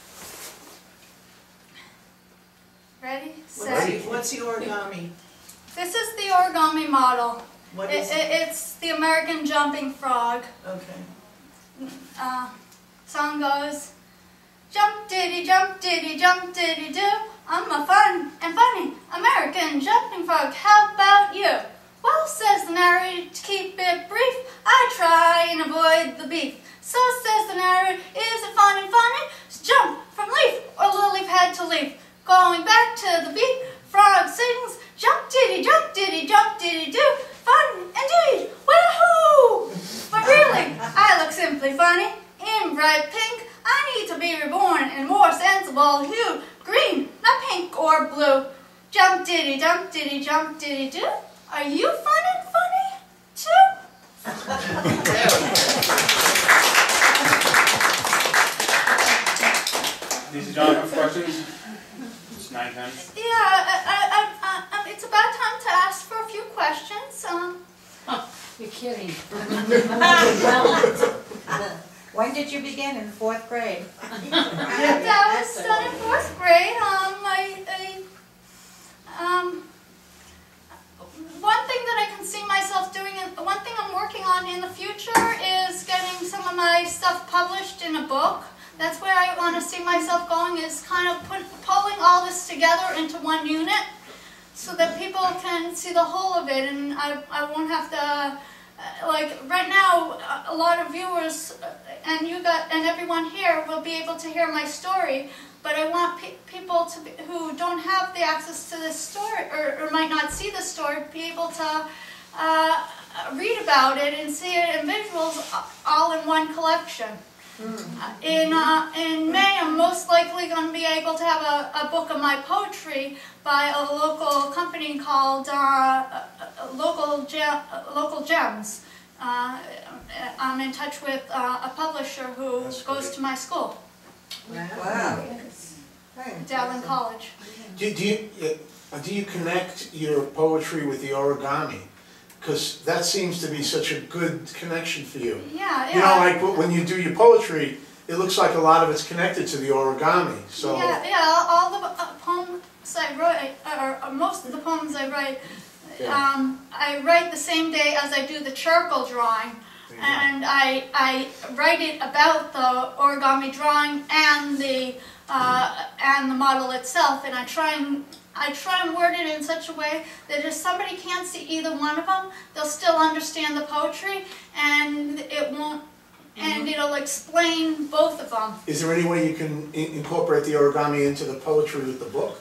Ready, set. What's the origami? This is the origami model. What is it? It's the American jumping frog. Okay. Song goes, jump diddy, jump diddy, jump diddy do. I'm a fun and funny American jumping frog. How about you? Well, says the narrator, to keep it brief, I try and avoid the beef. So says the narrator, is it fun and funny? Jump from leaf or lily pad to leaf. Going back to the beat, frog sings, jump diddy, jump diddy do. Fun indeed, woohoo! But really, I look simply funny. In bright pink, I need to be reborn in more sensible hue. Green, not pink or blue. Jump diddy, jump diddy do. Are you fun and funny too? Lisa, John, have questions? It's 9:10. Yeah, it's about time to ask for a few questions. You're kidding. When did you begin? In 4th grade? That was done in 4th grade. One thing that I can see myself doing, one thing I'm working on in the future is getting some of my stuff published in a book. That's where I want to see myself going, is kind of pulling all this together into one unit so that people can see the whole of it, and I won't have to, like right now, a lot of viewers and and everyone here will be able to hear my story, but I want people to who don't have the access to this story or might not see the story be able to read about it and see it in visuals all in one collection. In May, I'm most likely going to be able to have a book of my poetry by a local company called Local Gems. I'm in touch with a publisher who goes to my school, Wow. Dowling College. Do you connect your poetry with the origami? Because that seems to be such a good connection for you. Yeah. You know, like when you do your poetry, it looks like a lot of it's connected to the origami. So Yeah. All the poems I write, or most of the poems I write, I write the same day as I do the charcoal drawing, and I write it about the origami drawing and the model itself, and I try and word it in such a way that if somebody can't see either one of them, they'll still understand the poetry, and it won't, and it'll explain both of them. is there any way you can incorporate the origami into the poetry with the book?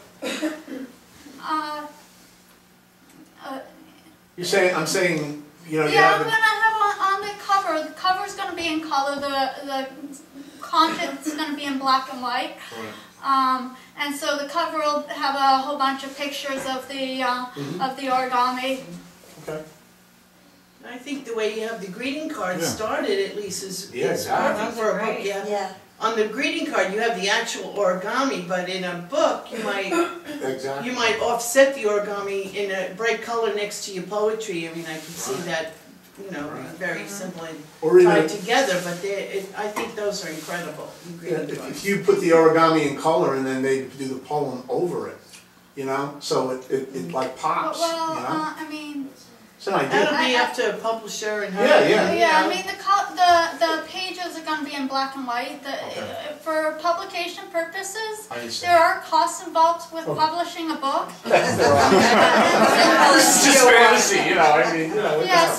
I'm saying, you know, Yeah, I'm gonna have on the cover. The cover's gonna be in color. The content's gonna be in black and white. And so the cover will have a whole bunch of pictures of the origami. Okay. I think the way you have the greeting card started, at least, is exactly. perfect for a book. Yeah. On the greeting card, you have the actual origami, but in a book, you might offset the origami in a bright color next to your poetry. I mean, I can see that, you know, very simple and tied together, but I think those are incredible. If you put the origami in color and then they do the poem over it, you know, so it like pops. Well, you know? I mean, it's an idea. That'll be up to a publisher and how. I mean the pages are going to be in black and white. For publication purposes, there are costs involved with publishing a book. It's just fantasy, you know. I mean, you know. Yeah.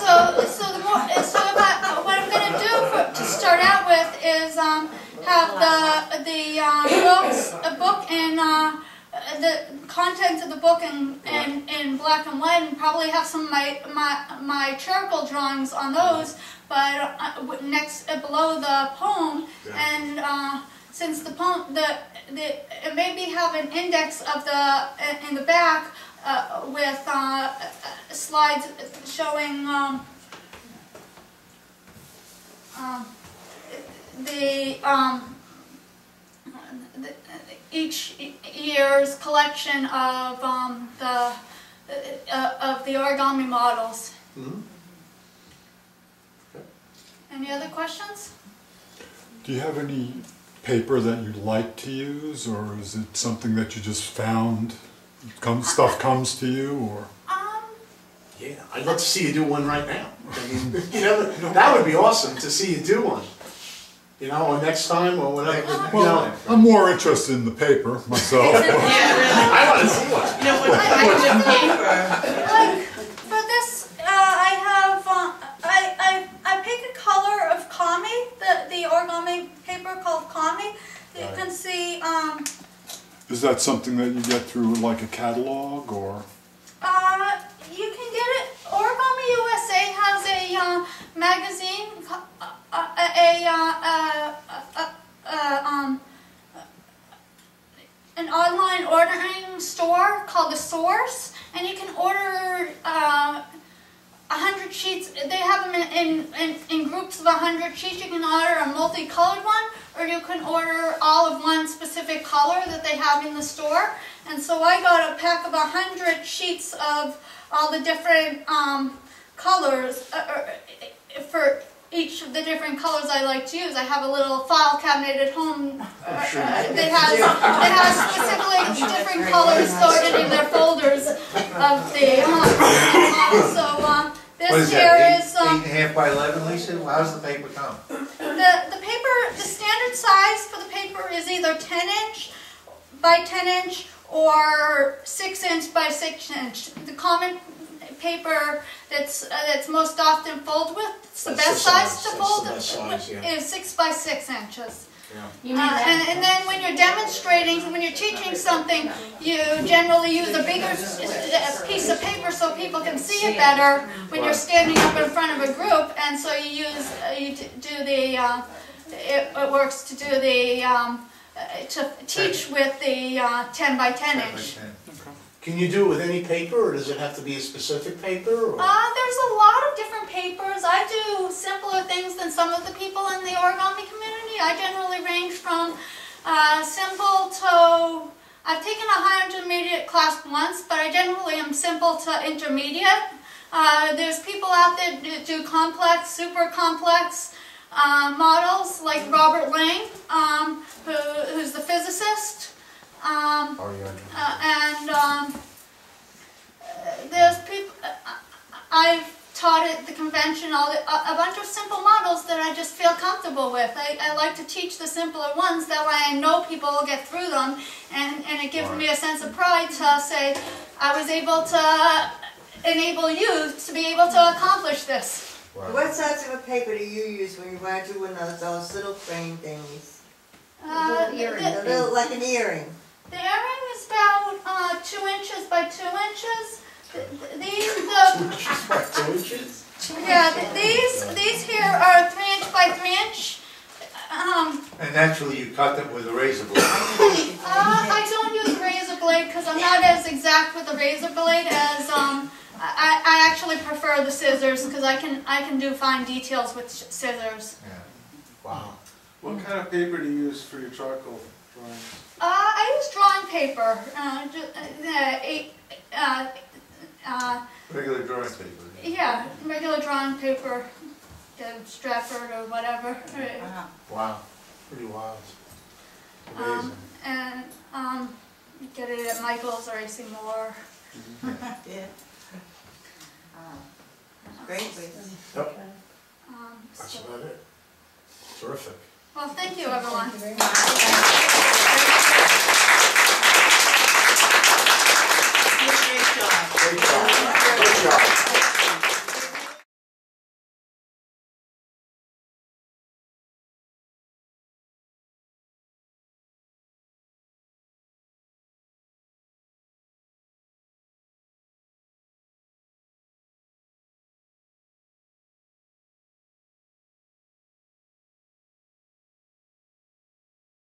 What I'm going to do to start out with is have a book in. The content of the book in black and white, and probably have some of my charcoal drawings on those, but next below the poem, and since the poem it maybe have an index of in the back with slides showing each year's collection of the origami models. Mhm. Any other questions? Do you have any paper that you like to use, or is it something that you just found? Stuff comes to you, or? Yeah, I'd love to see you do one right now. I mean, you know, that would be awesome to see you do one. You know, or next time, or whatever, you know. I'm more interested in the paper myself. Yeah, really. I want to see one. You know, what kind of paper? Like, for this, I have, I pick a color of kami, the origami paper called kami. You can see, Is that something that you get through like a catalog, or? you can get it, Origami USA has a magazine, an online ordering store called The Source, and you can order 100 sheets. They have them in groups of 100 sheets. You can order a multicolored one, or you can order all of one specific color that they have in the store. And so I got a pack of 100 sheets of all the different colors for each of the different colors I like to use. I have a little file cabinet at home that has specifically different colors sorted in their folders of the so What this is here that, is 8.5 by 11, Lisa? How's the paper come? the paper. The standard size for the paper is either 10" by 10" or 6" by 6". The common paper that's most often folded with, it's the That's best the size size. to That's fold the best size, yeah. is 6 by 6". You mean that? And then when you're demonstrating, when you're teaching something, you generally use a bigger piece of paper so people can see it better when you're standing up in front of a group, and so you do the, it works to do the, to teach with the 10 by 10". Can you do it with any paper, or does it have to be a specific paper? Or? There's a lot of different papers. I do simpler things than some of the people in the origami community. I generally range from simple to, I've taken a higher intermediate class once, but I generally am simple to intermediate. There's people out there that do complex, super complex models, like Robert Lang, who's the physicist. There's people, I've taught at the convention a bunch of simple models that I just feel comfortable with. I like to teach the simpler ones, that way I know people will get through them, and it gives me a sense of pride to say I was able to enable you to be able to accomplish this. What size of a paper do you use when you want to do one of those little frame thingies? The Like an earring. The earring is about 2 inches by 2 inches. These, 2 inches by 2 inches? these here are 3" by 3". And naturally you cut them with a razor blade. I don't use a razor blade because I'm not as exact with the razor blade as I actually prefer the scissors, because I can do fine details with scissors. Yeah. Wow. What kind of paper do you use for your charcoal drawings? I use drawing paper. Regular drawing paper. Yeah, regular drawing paper, Stratford or whatever. Wow. Pretty wild. Amazing. And get it at Michael's or AC Moore. Yeah. Great. Yep. That's So, about it. Terrific. well, thank you, everyone. Thank you very much.